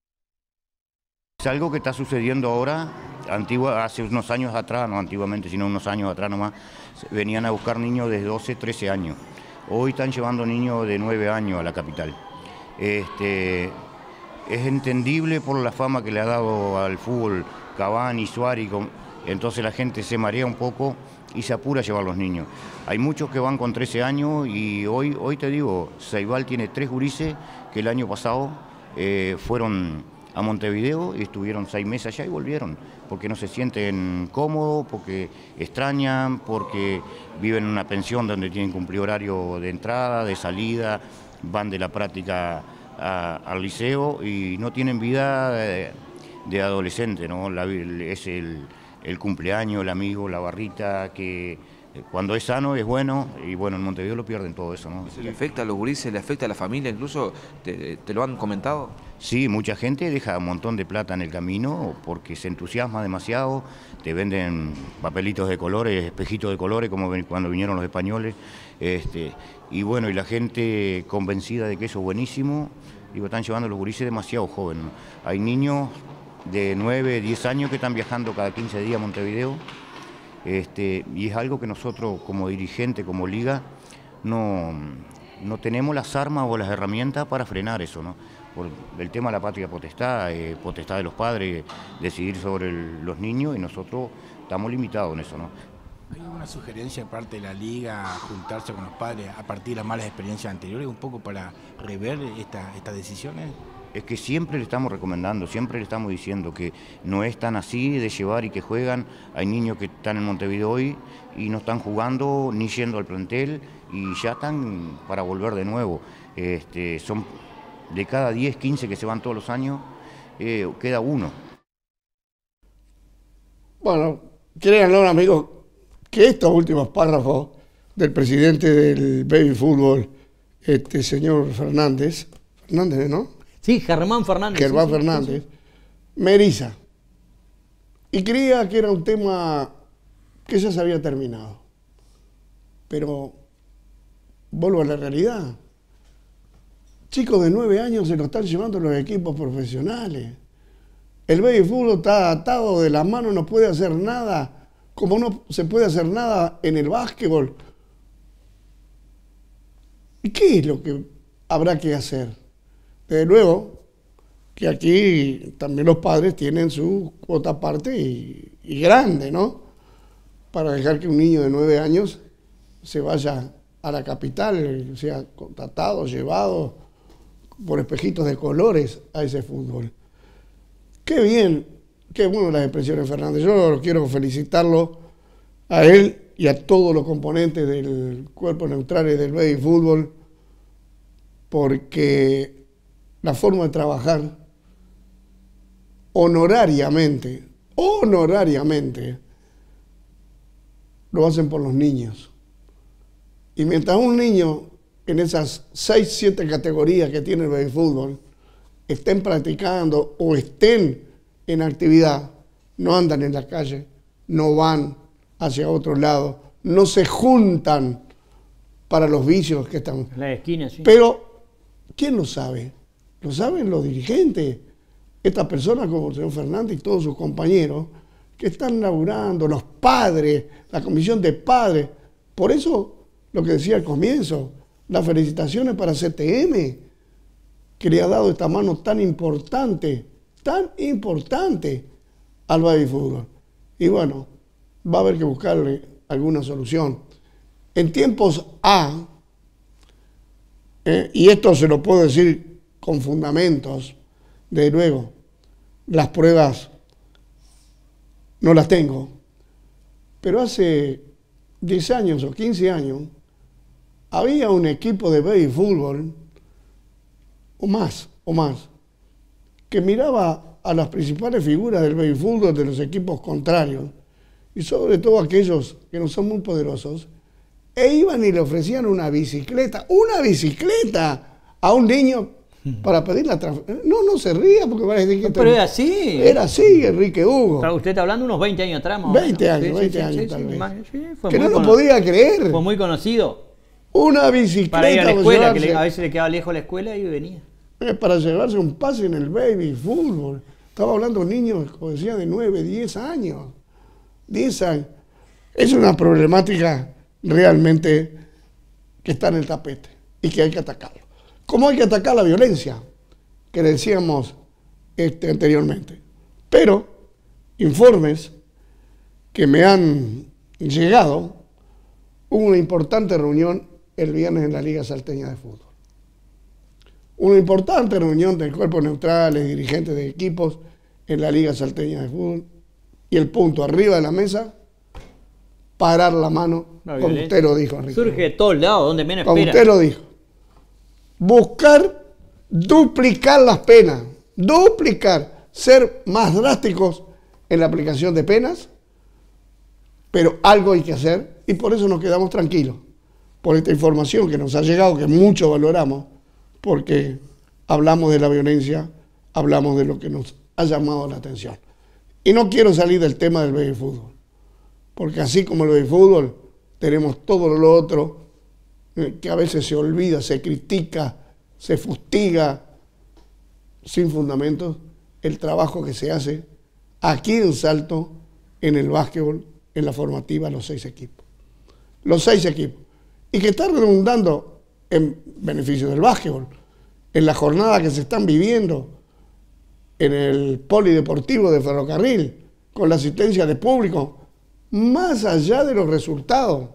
Speaker 4: Es algo que está sucediendo ahora. Hace unos años atrás, no antiguamente, sino unos años atrás nomás, venían a buscar niños de 12, 13 años. Hoy están llevando niños de 9 años a la capital. Es entendible por la fama que le ha dado al fútbol Cavani, Suárez, entonces la gente se marea un poco y se apura a llevar a los niños. Hay muchos que van con 13 años y hoy te digo, Ceibal tiene 3 gurises que el año pasado fueron a Montevideo y estuvieron 6 meses allá y volvieron, porque no se sienten cómodos, porque extrañan, porque viven en una pensión donde tienen que cumplir horario de entrada, de salida, van de la práctica al liceo y no tienen vida de adolescente, ¿no? Es el cumpleaños, el amigo, la barrita, que cuando es sano es bueno, y bueno, en Montevideo lo pierden todo eso, ¿no?
Speaker 5: ¿Le afecta a los gurises, le afecta a la familia incluso? ¿Te lo han comentado?
Speaker 4: Sí, mucha gente deja un montón de plata en el camino porque se entusiasma demasiado, te venden papelitos de colores, espejitos de colores, como cuando vinieron los españoles, y bueno, y la gente convencida de que eso es buenísimo, digo, están llevando los gurises demasiado jóvenes, ¿no? Hay niños de 9, 10 años que están viajando cada 15 días a Montevideo, y es algo que nosotros como dirigente, como liga, no tenemos las armas o las herramientas para frenar eso, ¿no? Por el tema de la patria potestad, potestad de los padres, decidir sobre los niños, y nosotros estamos limitados en eso, ¿no?
Speaker 6: ¿Hay alguna sugerencia de parte de la liga a juntarse con los padres a partir de las malas experiencias anteriores, un poco para rever estas decisiones?
Speaker 4: Es que siempre le estamos recomendando, siempre le estamos diciendo que no es tan así de llevar y que juegan. Hay niños que están en Montevideo hoy y no están jugando ni yendo al plantel y ya están para volver de nuevo. Son de cada 10, 15 que se van todos los años, queda uno.
Speaker 1: Bueno, créanlo, amigos, que estos últimos párrafos del presidente del baby fútbol señor Fernández, ¿no?
Speaker 2: Sí, Germán Fernández.
Speaker 1: Germán
Speaker 2: sí,
Speaker 1: Fernández, me eriza. Y creía que era un tema que ya se había terminado. Pero vuelvo a la realidad. Chicos de 9 años se lo están llevando los equipos profesionales. El béisbol está atado de las manos, no puede hacer nada, como no se puede hacer nada en el básquetbol. ¿Y qué es lo que habrá que hacer? Desde luego que aquí también los padres tienen su cuota aparte y grande, ¿no? Para dejar que un niño de 9 años se vaya a la capital, sea contratado, llevado por espejitos de colores a ese fútbol. Qué bien, qué bueno las expresiones de Fernández. Yo quiero felicitarlo a él y a todos los componentes del cuerpo neutrales del béisbol, porque la forma de trabajar honorariamente, lo hacen por los niños. Y mientras un niño en esas 6, 7 categorías que tiene el béisbol estén practicando o estén en actividad, no andan en la calle, no van hacia otro lado, no se juntan para los vicios que están.
Speaker 2: En la esquina, sí.
Speaker 1: Pero, ¿quién lo sabe? Lo saben los dirigentes, estas personas como el señor Fernández y todos sus compañeros que están laburando, los padres, la comisión de padres. Por eso, lo que decía al comienzo, las felicitaciones para CTM, que le ha dado esta mano tan importante al béisbol. Y bueno, va a haber que buscarle alguna solución. En tiempos A, y esto se lo puedo decir con fundamentos, desde luego, las pruebas no las tengo, pero hace 10 años o 15 años había un equipo de béisbol o más, que miraba a las principales figuras del béisbol de los equipos contrarios, y sobre todo aquellos que no son muy poderosos, e iban y le ofrecían una bicicleta a un niño para pedir la transferencia. No se ría porque parece que...
Speaker 2: Pero era así.
Speaker 1: Era así, Enrique Hugo.
Speaker 2: Usted está hablando unos 20 años atrás, más
Speaker 1: 20 años,
Speaker 2: sí,
Speaker 1: 20
Speaker 2: sí,
Speaker 1: años
Speaker 2: sí,
Speaker 1: tal vez.
Speaker 2: Fue
Speaker 1: Que
Speaker 2: muy
Speaker 1: no lo podía creer.
Speaker 2: Fue muy conocido.
Speaker 1: Una bicicleta
Speaker 2: Para ir a la escuela, que
Speaker 1: llevarse,
Speaker 2: a veces le quedaba lejos la escuela y venía.
Speaker 1: para llevarse un pase en el baby fútbol. Estaba hablando de niños, como decía, de 9, 10 años. 10 años. Es una problemática realmente que está en el tapete y que hay que atacarlo. ¿Cómo hay que atacar la violencia? Que decíamos anteriormente. Pero informes que me han llegado, hubo una importante reunión el viernes en la Liga Salteña de Fútbol. Una importante reunión del cuerpo neutral, dirigentes de equipos en la Liga Salteña de Fútbol. Y el punto arriba de la mesa, parar la mano, como usted lo dijo, Enrique.
Speaker 2: Surge de todos lados, donde menos
Speaker 1: como
Speaker 2: espera.
Speaker 1: usted lo dijo. Buscar duplicar las penas, ser más drásticos en la aplicación de penas, pero algo hay que hacer y por eso nos quedamos tranquilos, por esta información que nos ha llegado, que mucho valoramos, porque hablamos de la violencia, hablamos de lo que nos ha llamado la atención. Y no quiero salir del tema del béisbol, porque así como el béisbol, tenemos todo lo otro que a veces se olvida, se critica, se fustiga, sin fundamentos, el trabajo que se hace aquí en Salto, en el básquetbol, en la formativa, los 6 equipos. Los 6 equipos. Y que está redundando en beneficio del básquetbol, en la jornada que se están viviendo en el polideportivo de Ferrocarril, con la asistencia de público, más allá de los resultados,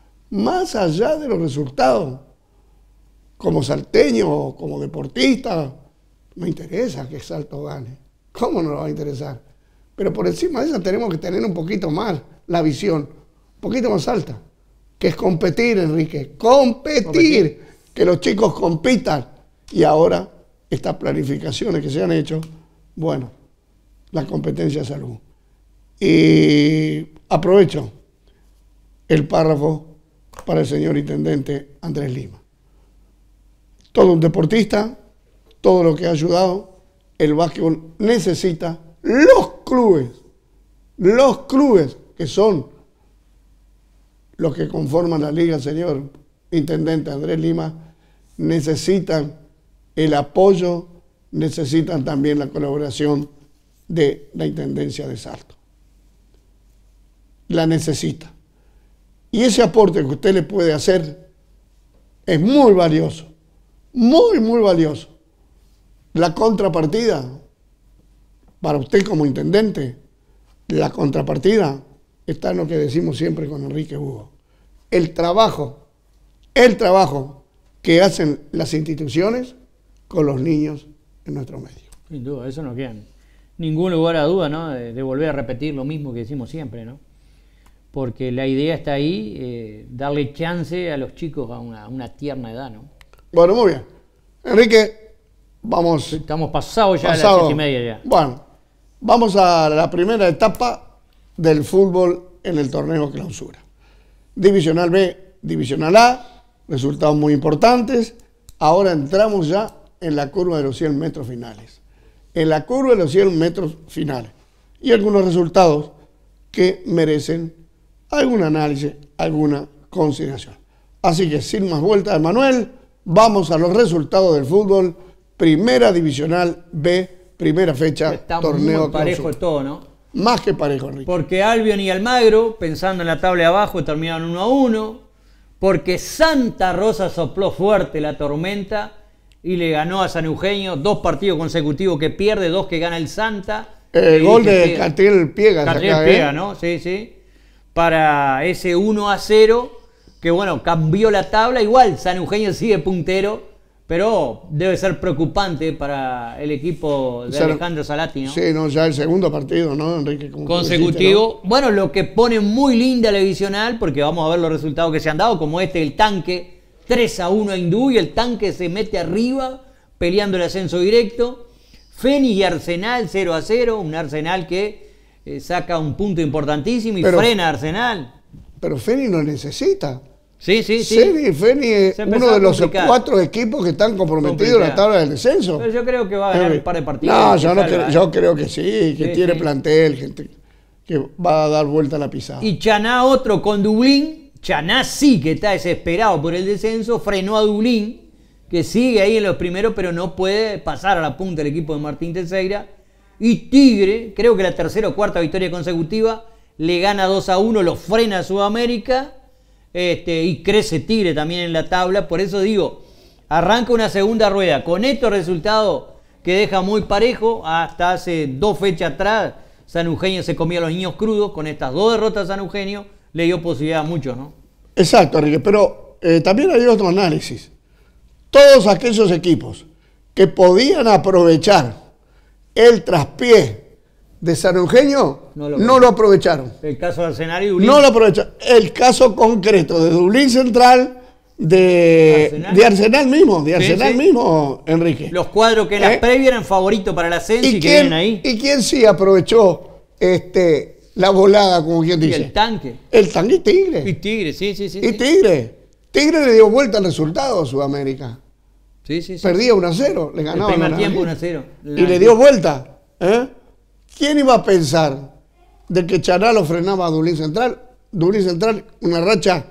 Speaker 1: como salteño o como deportista, me interesa que Salto gane. ¿Cómo no nos va a interesar? Pero por encima de eso tenemos que tener un poquito más la visión, un poquito más alta, que es competir, Enrique, competir, que los chicos compitan. Y ahora, estas planificaciones que se han hecho, bueno, la competencia de salud. Y aprovecho el párrafo para el señor intendente Andrés Lima. todo un deportista, todo lo que ha ayudado. El básquetbol necesita los clubes que son los que conforman la liga, señor Intendente Andrés Lima, necesitan el apoyo, necesitan también la colaboración de la Intendencia de Salto. La necesita. Y ese aporte que usted le puede hacer es muy valioso, muy, muy valioso. La contrapartida, para usted como intendente, la contrapartida está en lo que decimos siempre con Enrique Hugo. El trabajo que hacen las instituciones con los niños en nuestro medio.
Speaker 2: Sin duda, eso no queda ningún lugar a duda, ¿no? De volver a repetir lo mismo que decimos siempre, ¿no? Porque la idea está ahí, darle chance a los chicos a una tierna edad, ¿no?
Speaker 1: Bueno, muy bien. Enrique, vamos...
Speaker 2: Estamos pasados ya a las 7:30 ya.
Speaker 1: Bueno, vamos a la primera etapa del fútbol en el torneo clausura. Divisional B, Divisional A, resultados muy importantes. Ahora entramos ya en la curva de los 100 metros finales. En la curva de los 100 metros finales. Y algunos resultados que merecen algún análisis, alguna consideración. Así que sin más vueltas, Manuel, vamos a los resultados del fútbol. Primera Divisional B, primera fecha,
Speaker 2: está
Speaker 1: torneo
Speaker 2: muy parejo
Speaker 1: clausura.
Speaker 2: todo, ¿no?
Speaker 1: Más que parejo, Enrique.
Speaker 2: Porque Albion y Almagro, pensando en la tabla de abajo, terminaron 1-1. Porque Santa Rosa sopló fuerte la tormenta y le ganó a San Eugenio 2 partidos consecutivos que pierde, 2 que gana el Santa.
Speaker 1: El gol de Catriel Piegas.
Speaker 2: Catriel Piegas, ¿no? Sí, sí. Para ese 1-0, que bueno, cambió la tabla. Igual San Eugenio sigue puntero, pero debe ser preocupante para el equipo de Alejandro Salati, ¿no?
Speaker 1: Sí, no, ya el segundo partido, ¿no, Enrique? Como
Speaker 2: consecutivo.
Speaker 1: dijiste, ¿no?
Speaker 2: Bueno, lo que pone muy linda la divisional, porque vamos a ver los resultados que se han dado, como el Tanque 3-1 a Hindú, y el Tanque se mete arriba peleando el ascenso directo. Fénix y Arsenal 0-0, un Arsenal que saca un punto importantísimo y frena a Arsenal.
Speaker 1: Pero Fénix lo necesita.
Speaker 2: Sí.
Speaker 1: Fénix es uno de los 4 equipos que están comprometidos en la tabla del descenso.
Speaker 2: Pero yo creo que va a ganar un par de partidos.
Speaker 1: No, yo creo que sí, que tiene plantel, gente que va a dar vuelta a la pisada.
Speaker 2: Y Chaná otro con Dublín. Chaná sí que está desesperado por el descenso, frenó a Dublín, que sigue ahí en los primeros, pero no puede pasar a la punta el equipo de Martín Teixeira. Y Tigre, creo que la tercera o cuarta victoria consecutiva, le gana 2-1, lo frena a Sudamérica, y crece Tigre también en la tabla. Por eso digo, arranca una segunda rueda con estos resultados que deja muy parejo. Hasta hace 2 fechas atrás, San Eugenio se comía a los niños crudos. Con estas 2 derrotas, San Eugenio le dio posibilidad a muchos, ¿no?
Speaker 1: Exacto, Enrique, pero también hay otro análisis. Todos aquellos equipos que podían aprovechar el traspié de San Eugenio no lo aprovecharon.
Speaker 2: El caso de Arsenal y Dublín.
Speaker 1: No lo aprovecharon. El caso concreto de Dublín Central, de Arsenal mismo, Enrique.
Speaker 2: Los cuadros que en las previas eran favoritos para el ascenso y que vienen ahí.
Speaker 1: ¿Y quién sí aprovechó la volada, como quien dice?
Speaker 2: El Tanque.
Speaker 1: El Tanque y Tigre.
Speaker 2: Y Tigre, sí.
Speaker 1: Y Tigre. Tigre le dio vuelta al resultado a Sudamérica.
Speaker 2: Sí.
Speaker 1: Perdía 1-0, le ganaba.
Speaker 2: El primer tiempo 1-0.
Speaker 1: Y le dio vuelta. ¿Quién iba a pensar de que Chaná lo frenaba a Dublín Central? Dublín Central, una racha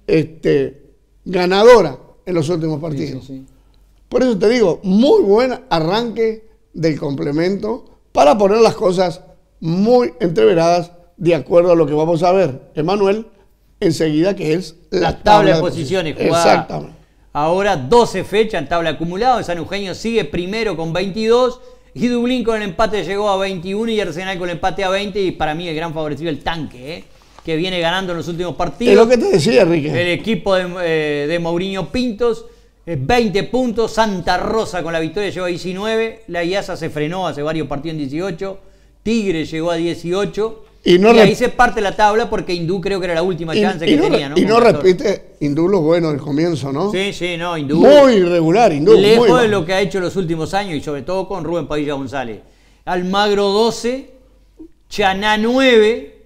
Speaker 1: ganadora en los últimos partidos.
Speaker 2: Sí.
Speaker 1: Por eso te digo, muy buen arranque del complemento para poner las cosas muy entreveradas de acuerdo a lo que vamos a ver, Emanuel, enseguida, que es
Speaker 2: la tabla de posiciones.
Speaker 1: Exactamente.
Speaker 2: Ahora 12 fechas en tabla acumulada. San Eugenio sigue primero con 22 y Dublín con el empate llegó a 21 y Arsenal con el empate a 20, y para mí el gran favorecido el Tanque, que viene ganando en los últimos partidos.
Speaker 1: Es lo que te decía, Enrique.
Speaker 2: El equipo de Mourinho Pintos, 20 puntos. Santa Rosa con la victoria llegó a 19. La IASA se frenó hace varios partidos en 18. Tigre llegó a 18. Y ahí se parte la tabla porque Hindú creo que era la última chance que tenía, ¿no?
Speaker 1: Y no repite Hindú lo bueno del comienzo, ¿no?
Speaker 2: Sí, no, Hindú.
Speaker 1: Muy irregular, Hindú.
Speaker 2: Lejos de lo que ha hecho los últimos años y sobre todo con Rubén Padilla González. Almagro 12, Chaná 9,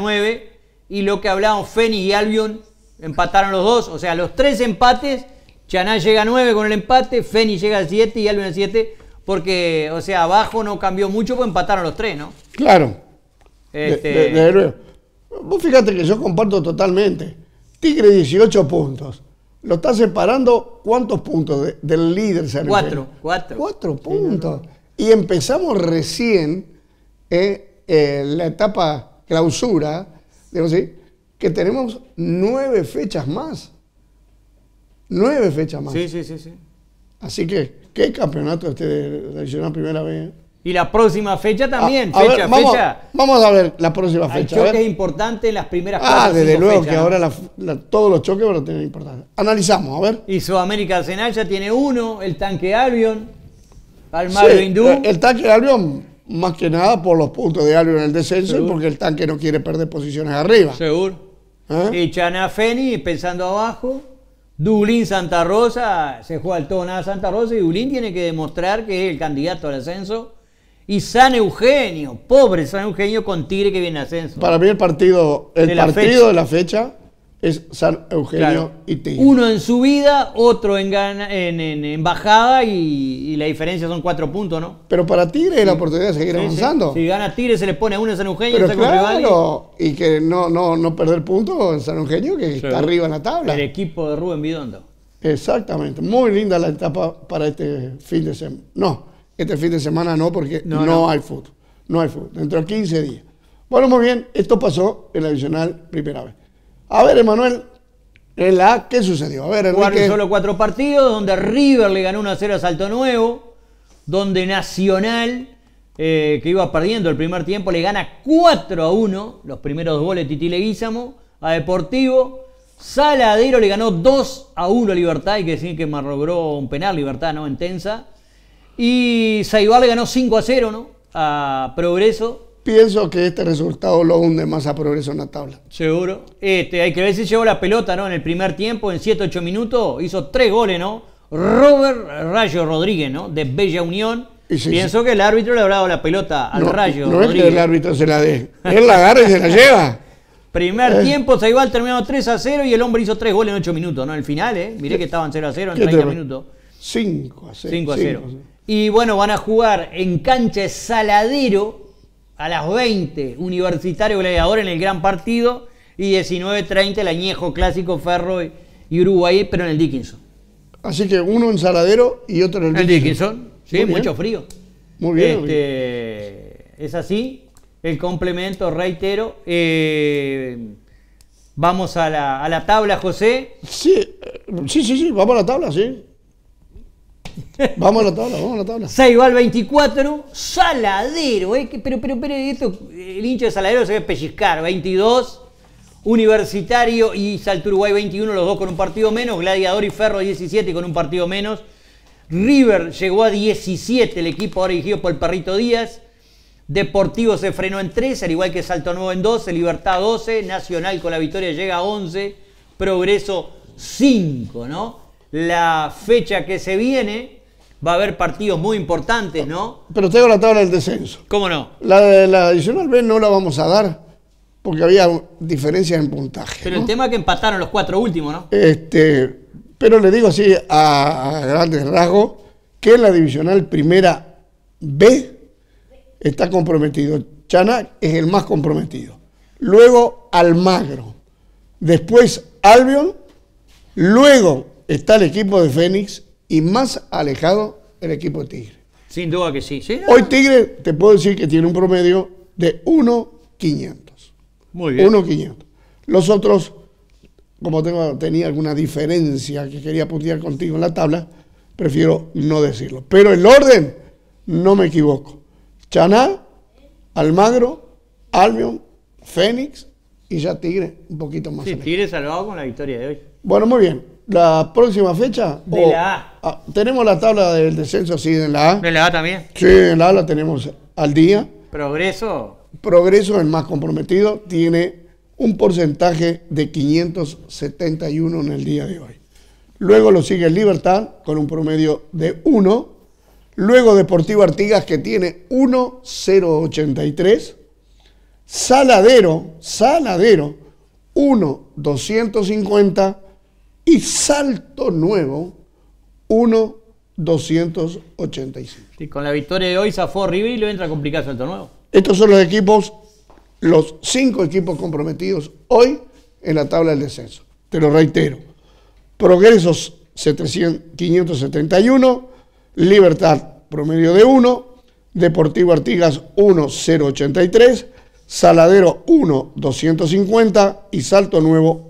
Speaker 2: y lo que hablábamos, Fénix y Albion empataron los 2, o sea, los 3 empates, Chaná llega a 9 con el empate, Fénix llega al 7 y Albion al 7, porque, o sea, abajo no cambió mucho, pues empataron los 3, ¿no?
Speaker 1: Claro.
Speaker 2: Este,
Speaker 1: Desde luego. Vos fíjate que yo comparto totalmente. Tigre 18 puntos. Lo está separando, ¿cuántos puntos del líder? 4 puntos. Y empezamos recién la etapa clausura, digamos así, que tenemos 9 fechas más. 9 fechas más.
Speaker 2: Sí.
Speaker 1: Así que, ¿qué campeonato de Nacional Primera vez?
Speaker 2: Y la próxima fecha también,
Speaker 1: Vamos a ver la próxima fecha.
Speaker 2: Hay choques importantes en las primeras 4
Speaker 1: desde luego
Speaker 2: fechas,
Speaker 1: que
Speaker 2: ¿no?
Speaker 1: ahora todos los choques van a tener importancia. Analizamos, a ver.
Speaker 2: Y Sudamérica Arsenal ya tiene 1, el tanque Albion, Almagro Hindú.
Speaker 1: El tanque Albion, más que nada por los puntos de Albion en el descenso y porque el tanque no quiere perder posiciones arriba.
Speaker 2: Seguro. Y Chaná Fénix pensando abajo. Dublín Santa Rosa, se juega el todo nada Santa Rosa y Dublín tiene que demostrar que es el candidato al ascenso. Y San Eugenio, pobre San Eugenio con Tigre que viene a ascenso.
Speaker 1: Para mí el partido de la fecha es San Eugenio y Tigre.
Speaker 2: Uno en subida, otro en bajada y la diferencia son 4 puntos, ¿no?
Speaker 1: Pero para Tigre es la oportunidad de seguir avanzando.
Speaker 2: Si gana Tigre se le pone a uno en San Eugenio.
Speaker 1: Pero claro, y que no perder puntos en San Eugenio, que está arriba en la tabla.
Speaker 2: El equipo de Rubén Bidondo.
Speaker 1: Exactamente, muy linda la etapa para este fin de semana. No, este fin de semana no, porque no hay fútbol. No hay fútbol, dentro de 15 días. Bueno, muy bien, esto pasó en la divisional primera vez. A ver, Emanuel, en la A, ¿qué sucedió? A ver, Enrique.
Speaker 2: Jugaron solo 4 partidos, donde River le ganó 1-0 a Salto Nuevo, donde Nacional, que iba perdiendo el primer tiempo, le gana 4-1, los primeros goles de Titi Leguízamo, a Deportivo. Saladero le ganó 2-1 a Libertad, hay que decir que logró un penal Libertad, ¿no? En Tensa. Y Saibal le ganó 5-0, ¿no? A Progreso.
Speaker 1: Pienso que este resultado lo hunde más a Progreso en la tabla.
Speaker 2: Seguro. Hay que ver si llevó la pelota, ¿no? En el primer tiempo, en 7-8 minutos, hizo 3 goles, ¿no? Robert Rayo Rodríguez, ¿no? De Bella Unión. Pienso que el árbitro le habrá dado la pelota al Rayo Rodríguez.
Speaker 1: No es que el árbitro se la dé. Él la agarra y se la lleva.
Speaker 2: Primer tiempo, Saibal terminó 3-0 y el hombre hizo 3 goles en 8 minutos, ¿no? En el final, miré que estaban 0-0 en 30 minutos.
Speaker 1: 5-0.
Speaker 2: 5-0. Y bueno, van a jugar en cancha de Saladero a las 20, Universitario Gladiador en el gran partido, y 19:30 el añejo clásico Ferro y Uruguay, pero en el Dickinson.
Speaker 1: Así que uno en Saladero y otro en el
Speaker 2: Dickinson. Sí, mucho frío.
Speaker 1: Muy bien.
Speaker 2: Es así. El complemento, reitero. Vamos a la tabla, José.
Speaker 1: Sí, vamos a la tabla, sí. Vamos a la tabla.
Speaker 2: Saibal 24, Saladero, pero esto, el hincha de Saladero se ve pellizcar, 22, Universitario y Salto Uruguay 21, los dos con un partido menos, Gladiador y Ferro 17 con un partido menos, River llegó a 17, el equipo ahora dirigido por el Perrito Díaz, Deportivo se frenó en 13, al igual que Salto Nuevo en 12, Libertad 12, Nacional con la victoria llega a 11, Progreso 5, ¿no? La fecha que se viene va a haber partidos muy importantes, ¿no?
Speaker 1: Pero tengo la tabla del descenso.
Speaker 2: ¿Cómo no?
Speaker 1: La de la adicional B no la vamos a dar porque había diferencias en puntaje.
Speaker 2: Pero
Speaker 1: ¿no?
Speaker 2: el tema es que empataron los 4 últimos, ¿no?
Speaker 1: Pero le digo así a grandes rasgos que la divisional primera B está comprometido. Chaná es el más comprometido. Luego Almagro. Después Albion. Luego está el equipo de Fénix y más alejado el equipo de Tigre.
Speaker 2: Sin duda que sí. ¿Sí?
Speaker 1: Hoy Tigre te puedo decir que tiene un promedio de 1.500.
Speaker 2: Muy bien.
Speaker 1: 1.500. Los otros, como tenía alguna diferencia que quería puntear contigo en la tabla, prefiero no decirlo. Pero el orden, no me equivoco. Chaná, Almagro, Albion, Fénix y ya Tigre un poquito más alejado.
Speaker 2: Tigre salvado con la victoria de hoy.
Speaker 1: Bueno, muy bien. La próxima fecha.
Speaker 2: De la A.
Speaker 1: Tenemos la tabla del descenso, sí, en la A.
Speaker 2: ¿De la A también?
Speaker 1: Sí, en la A la tenemos al día.
Speaker 2: Progreso.
Speaker 1: Progreso, el más comprometido, tiene un porcentaje de 571 en el día de hoy. Luego lo sigue Libertad con un promedio de 1. Luego Deportivo Artigas, que tiene 1.083. Saladero, 1.250. Y Salto Nuevo 1-285.
Speaker 2: Sí, con la victoria de hoy zafó River y lo entra a complicar Salto Nuevo.
Speaker 1: Estos son los equipos, los 5 equipos comprometidos hoy en la tabla del descenso. Te lo reitero. Progresos 571, Libertad promedio de 1, Deportivo Artigas 1-083, Saladero 1-250 y Salto Nuevo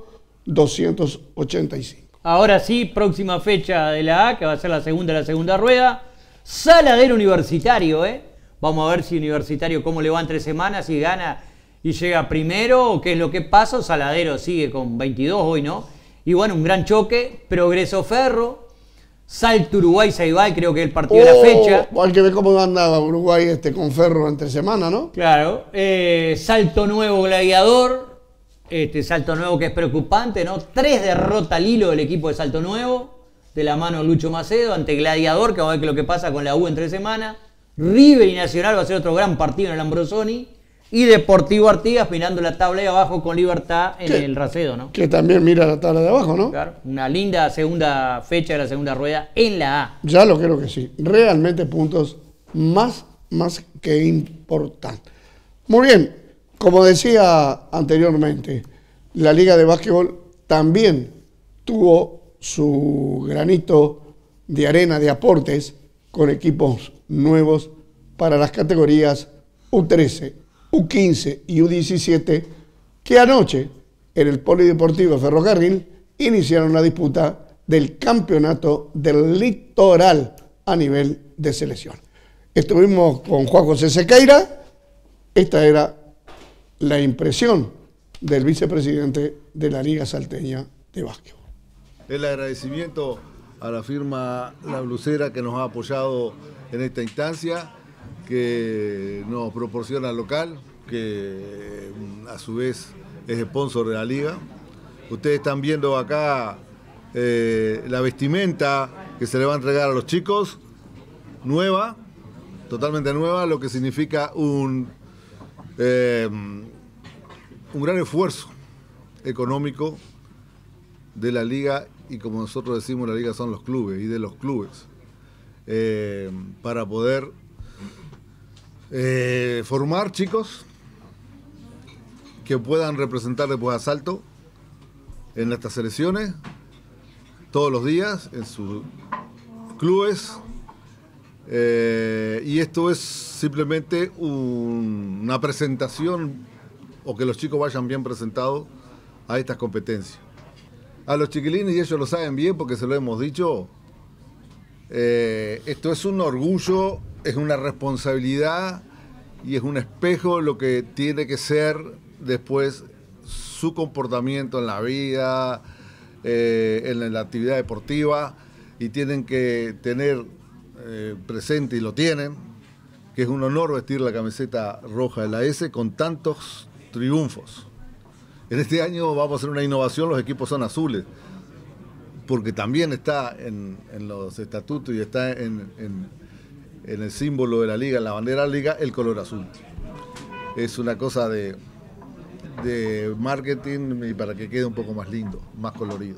Speaker 1: 1-285.
Speaker 2: Ahora sí, próxima fecha de la A, que va a ser la segunda rueda. Saladero Universitario, ¿eh? Vamos a ver si Universitario cómo le va en 3 semanas, si gana y llega primero o qué es lo que pasa. Saladero sigue con 22 hoy, ¿no? Y bueno, un gran choque. Progreso Ferro, Salto Uruguay Saibal, creo que es el partido de la fecha.
Speaker 1: Hay que ver cómo anda Uruguay con Ferro entre semana, ¿no?
Speaker 2: Claro. Salto Nuevo Gladiador. Salto Nuevo que es preocupante, ¿no? 3 derrotas al hilo del equipo de Salto Nuevo, de la mano de Lucho Macedo, ante Gladiador, que vamos a ver qué es lo que pasa con la U en 3 semanas. River y Nacional va a ser otro gran partido en el Ambrosoni. Y Deportivo Artigas mirando la tabla de abajo con Libertad en el Racedo, ¿no?
Speaker 1: Que también mira la tabla de abajo, ¿no?
Speaker 2: Claro, una linda segunda fecha de la segunda rueda en la A.
Speaker 1: Ya lo creo que sí. Realmente puntos más que importantes. Muy bien, como decía anteriormente, la Liga de Básquetbol también tuvo su granito de arena de aportes con equipos nuevos para las categorías U13, U15 y U17, que anoche en el Polideportivo Ferrocarril iniciaron la disputa del campeonato del litoral a nivel de selección. Estuvimos con Juan José Sequeira. Esta era la impresión del vicepresidente de la Liga Salteña de Básquetbol.
Speaker 7: El agradecimiento a la firma La Blusera que nos ha apoyado en esta instancia, que nos proporciona el local, que a su vez es sponsor de la liga. Ustedes están viendo acá la vestimenta que se le va a entregar a los chicos, nueva, totalmente nueva, lo que significa un gran esfuerzo económico de la liga, y como nosotros decimos, la liga son los clubes y de los clubes, para poder formar chicos que puedan representar después a Salto en estas selecciones todos los días en sus clubes, y esto es simplemente una presentación, o que los chicos vayan bien presentados a estas competencias. A los chiquilines, y ellos lo saben bien porque se lo hemos dicho, esto es un orgullo, es una responsabilidad y es un espejo lo que tiene que ser después su comportamiento en la vida, en la actividad deportiva, y tienen que tener presente, y lo tienen, que es un honor vestir la camiseta roja de la S con tantos triunfos. En este año vamos a hacer una innovación, los equipos son azules, porque también está en los estatutos y está en el símbolo de la liga, en la bandera de la liga, el color azul. Es una cosa de marketing, y para que quede un poco más lindo, más colorido.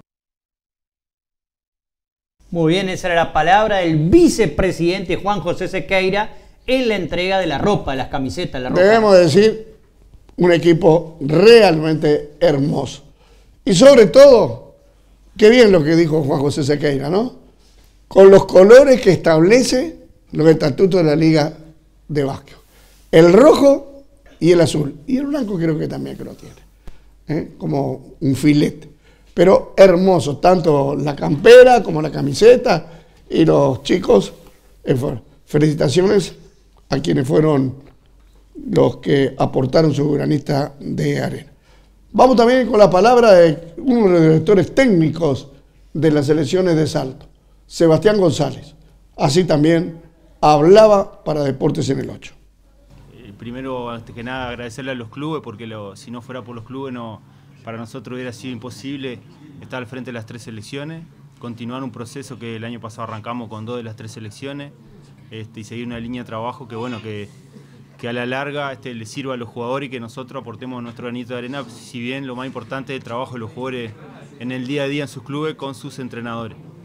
Speaker 2: Muy bien, esa era la palabra del vicepresidente Juan José Sequeira en la entrega de la ropa, de las camisetas, la ropa.
Speaker 1: Debemos decir, un equipo realmente hermoso. Y sobre todo, qué bien lo que dijo Juan José Sequeira, ¿no? Con los colores que establece los estatutos de la Liga de Básquetbol. El rojo y el azul. Y el blanco creo que también que lo tiene. Como un filete. Pero hermoso, tanto la campera como la camiseta. Y los chicos, felicitaciones a quienes fueron los que aportaron su granita de arena. Vamos también con la palabra de uno de los directores técnicos de las selecciones de Salto, Sebastián González. Así también hablaba para Deportes en el 8.
Speaker 8: Primero, antes que nada, agradecerle a los clubes, porque si no fuera por los clubes, para nosotros hubiera sido imposible estar al frente de las 3 selecciones, continuar un proceso que el año pasado arrancamos con 2 de las 3 selecciones, y seguir una línea de trabajo que a la larga le sirva a los jugadores y que nosotros aportemos nuestro granito de arena, si bien lo más importante es el trabajo de los jugadores en el día a día en sus clubes con sus entrenadores.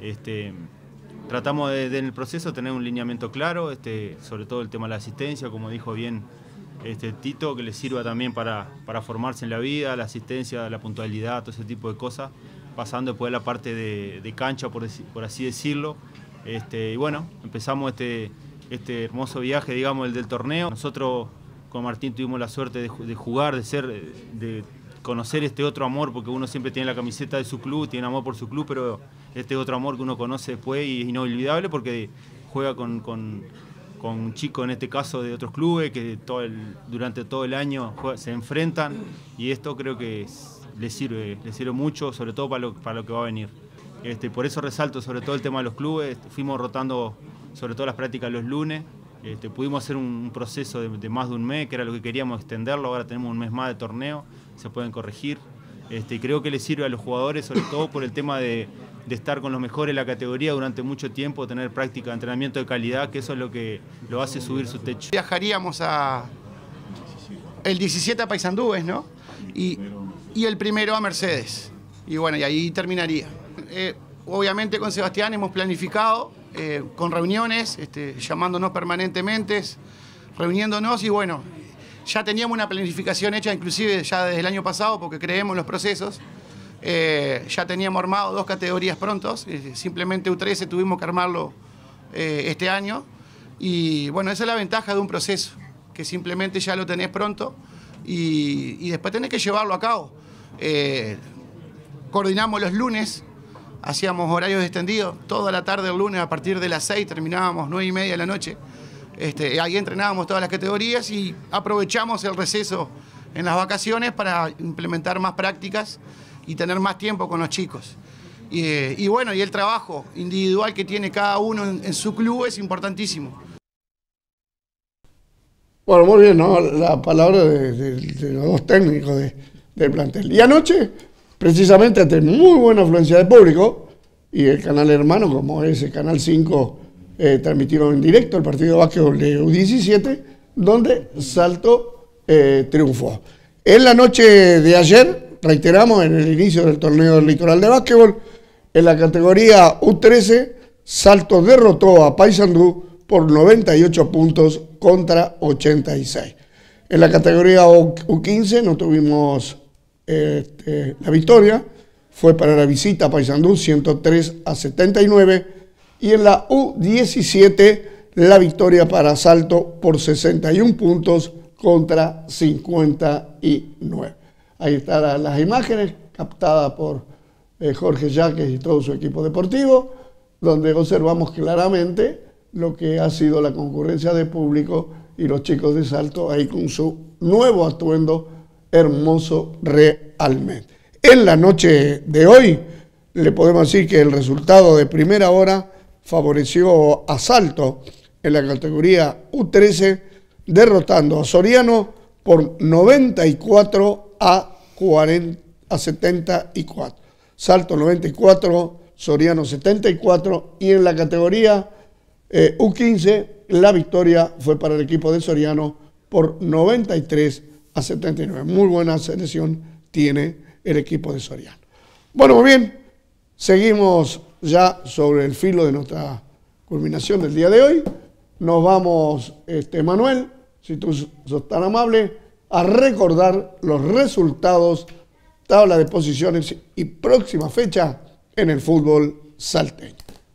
Speaker 8: Tratamos en el proceso tener un lineamiento claro, sobre todo el tema de la asistencia, como dijo bien Tito, que le sirva también para formarse en la vida, la asistencia, la puntualidad, todo ese tipo de cosas, pasando después a la parte de cancha, por así decirlo. Y bueno, empezamos este hermoso viaje, digamos, el del torneo. Nosotros con Martín tuvimos la suerte de jugar, de conocer este otro amor, porque uno siempre tiene la camiseta de su club, tiene amor por su club, pero este otro amor que uno conoce después y es inolvidable porque juega con chicos, en este caso de otros clubes, que durante todo el año se enfrentan, y esto creo que les sirve mucho, sobre todo para lo que va a venir. Por eso resalto sobre todo el tema de los clubes. Fuimos rotando sobre todo las prácticas los lunes. Pudimos hacer un proceso de más de un mes, que era lo que queríamos extenderlo. Ahora tenemos un mes más de torneo, se pueden corregir. Creo que les sirve a los jugadores, sobre todo por el tema de estar con los mejores de la categoría durante mucho tiempo, tener práctica, entrenamiento de calidad, que eso es lo que lo hace subir su techo.
Speaker 9: Viajaríamos el 17 a Paysandú, ¿no? Y el primero a Mercedes. Y bueno, y ahí terminaría. Obviamente con Sebastián hemos planificado con reuniones, llamándonos permanentemente, reuniéndonos, y bueno, ya teníamos una planificación hecha inclusive ya desde el año pasado, porque creemos en los procesos. Ya teníamos armado 2 categorías prontos, simplemente U13 tuvimos que armarlo este año, y bueno, esa es la ventaja de un proceso, que simplemente ya lo tenés pronto y después tenés que llevarlo a cabo. Coordinamos los lunes, hacíamos horarios extendidos, toda la tarde el lunes a partir de las 6 terminábamos 9:30 de la noche. Ahí entrenábamos todas las categorías y aprovechamos el receso en las vacaciones para implementar más prácticas y tener más tiempo con los chicos. Y bueno, y el trabajo individual que tiene cada uno en su club es importantísimo.
Speaker 1: Bueno, muy bien, ¿no? La palabra de los dos técnicos del plantel. Y anoche, precisamente, ante muy buena afluencia de público, y el canal hermano, como es el Canal 5, transmitieron en directo el partido de básquetbol de U17, donde Salto triunfó. En la noche de ayer, reiteramos, en el inicio del torneo del Litoral de básquetbol, en la categoría U13, Salto derrotó a Paysandú por 98 puntos contra 86. En la categoría U15 no tuvimos la victoria, fue para la visita a Paysandú 103-79, y en la U17 la victoria para Salto por 61 puntos contra 59. Ahí están las imágenes captadas por Jorge Yaques y todo su equipo deportivo, donde observamos claramente lo que ha sido la concurrencia de público y los chicos de Salto ahí con su nuevo atuendo hermoso realmente. En la noche de hoy le podemos decir que el resultado de primera hora favoreció a Salto en la categoría U13, derrotando a Soriano por 94 a 74. Salto 94, Soriano 74, y en la categoría U15 la victoria fue para el equipo de Soriano por 93 a 79. Muy buena selección tiene el equipo de Soriano. Bueno, muy bien, seguimos ya sobre el filo de nuestra culminación del día de hoy. Nos vamos, Manuel, si tú sos tan amable, a recordar los resultados, tabla de posiciones y próxima fecha en el fútbol salteño.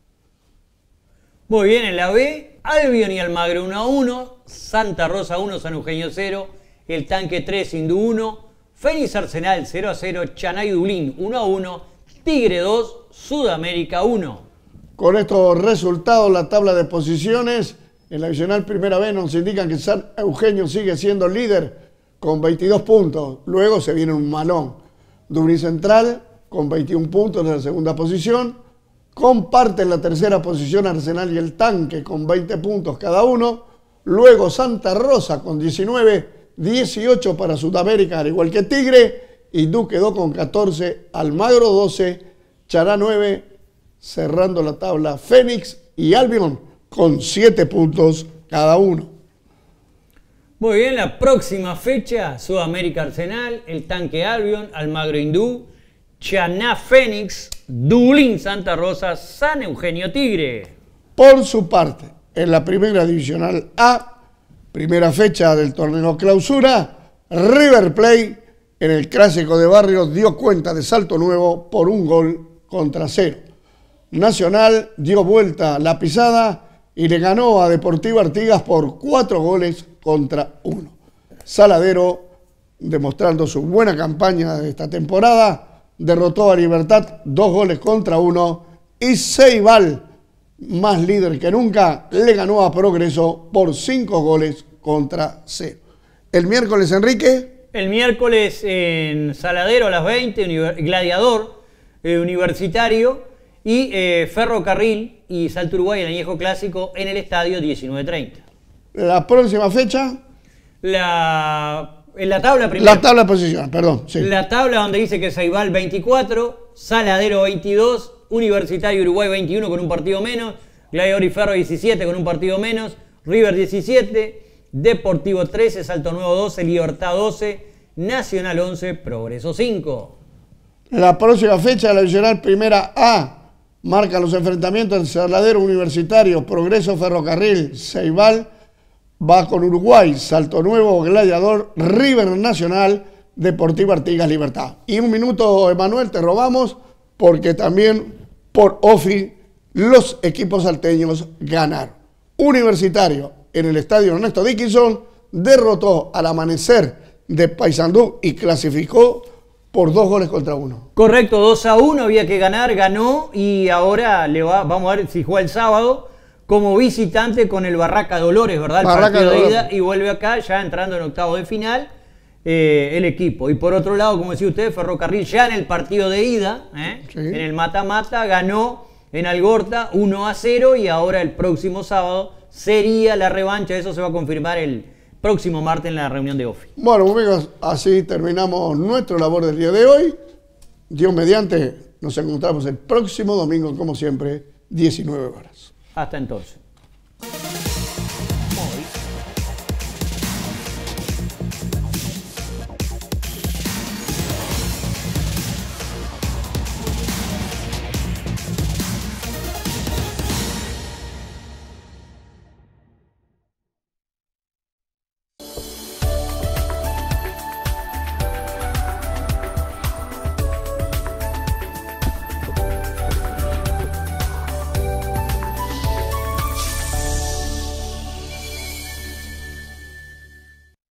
Speaker 2: Muy bien, en la B, Albion y Almagro 1-1, Santa Rosa 1, San Eugenio 0, El Tanque 3, Hindú 1, Fénix Arsenal 0-0, Chanay Dublín 1-1, Tigre 2, Sudamérica 1.
Speaker 1: Con estos resultados, la tabla de posiciones en la divisional Primera B nos indican que San Eugenio sigue siendo líder con 22 puntos. Luego se viene un malón. Dublín Central con 21 puntos en la segunda posición. Comparten la tercera posición Arsenal y El Tanque con 20 puntos cada uno. Luego Santa Rosa con 19, 18 para Sudamérica, al igual que Tigre. Hindú quedó con 14, Almagro 12, Chará 9, cerrando la tabla Fénix y Albion con 7 puntos cada uno.
Speaker 2: Muy bien, la próxima fecha, Sudamérica Arsenal, El Tanque Albion, Almagro Hindú, Chaná Fénix, Dublín Santa Rosa, San Eugenio Tigre.
Speaker 1: Por su parte, en la primera divisional A, primera fecha del torneo clausura, River Plate en el clásico de barrios dio cuenta de Salto Nuevo por 1-0. Nacional dio vuelta la pisada y le ganó a Deportivo Artigas por 4-1. Saladero, demostrando su buena campaña de esta temporada, derrotó a Libertad 2-1 y Ceibal, más líder que nunca, le ganó a Progreso por 5-0. El miércoles, Enrique.
Speaker 2: El miércoles en Saladero a las 20, Gladiador, Universitario y Ferrocarril y Salto Uruguay, el añejo clásico, en el estadio 19:30.
Speaker 1: La próxima fecha.
Speaker 2: En la tabla primero.
Speaker 1: La tabla de posiciones, perdón. Sí.
Speaker 2: La tabla donde dice que Ceibal 24, Saladero 22, Universitario Uruguay 21 con un partido menos, Gladiador y Ferro 17 con un partido menos, River 17, Deportivo 13, Salto Nuevo 12, Libertad 12, Nacional 11, Progreso 5.
Speaker 1: La próxima fecha de la divisional primera A marca los enfrentamientos en Saladero Universitario, Progreso Ferrocarril, Ceibal va con Uruguay, Salto Nuevo, Gladiador, River Nacional, Deportivo Artigas, Libertad. Y un minuto, Emanuel, te robamos, porque también por OFI los equipos salteños ganaron. Universitario en el estadio Ernesto Dickinson derrotó al Amanecer de Paysandú y clasificó por 2-1.
Speaker 2: Correcto, 2-1, había que ganar, ganó y ahora vamos a ver si juega el sábado como visitante con el Barraca Dolores, ¿verdad? El partido de ida, y vuelve acá ya entrando en octavos de final el equipo. Y por otro lado, como decía usted, Ferrocarril ya en el partido de ida,
Speaker 1: sí,
Speaker 2: en el mata-mata, ganó en Algorta 1-0 y ahora el próximo sábado sería la revancha. Eso se va a confirmar el próximo martes en la reunión de OFI.
Speaker 1: Bueno, amigos, así terminamos nuestra labor del día de hoy. Dios mediante, nos encontramos el próximo domingo, como siempre, 19 horas.
Speaker 2: Hasta entonces.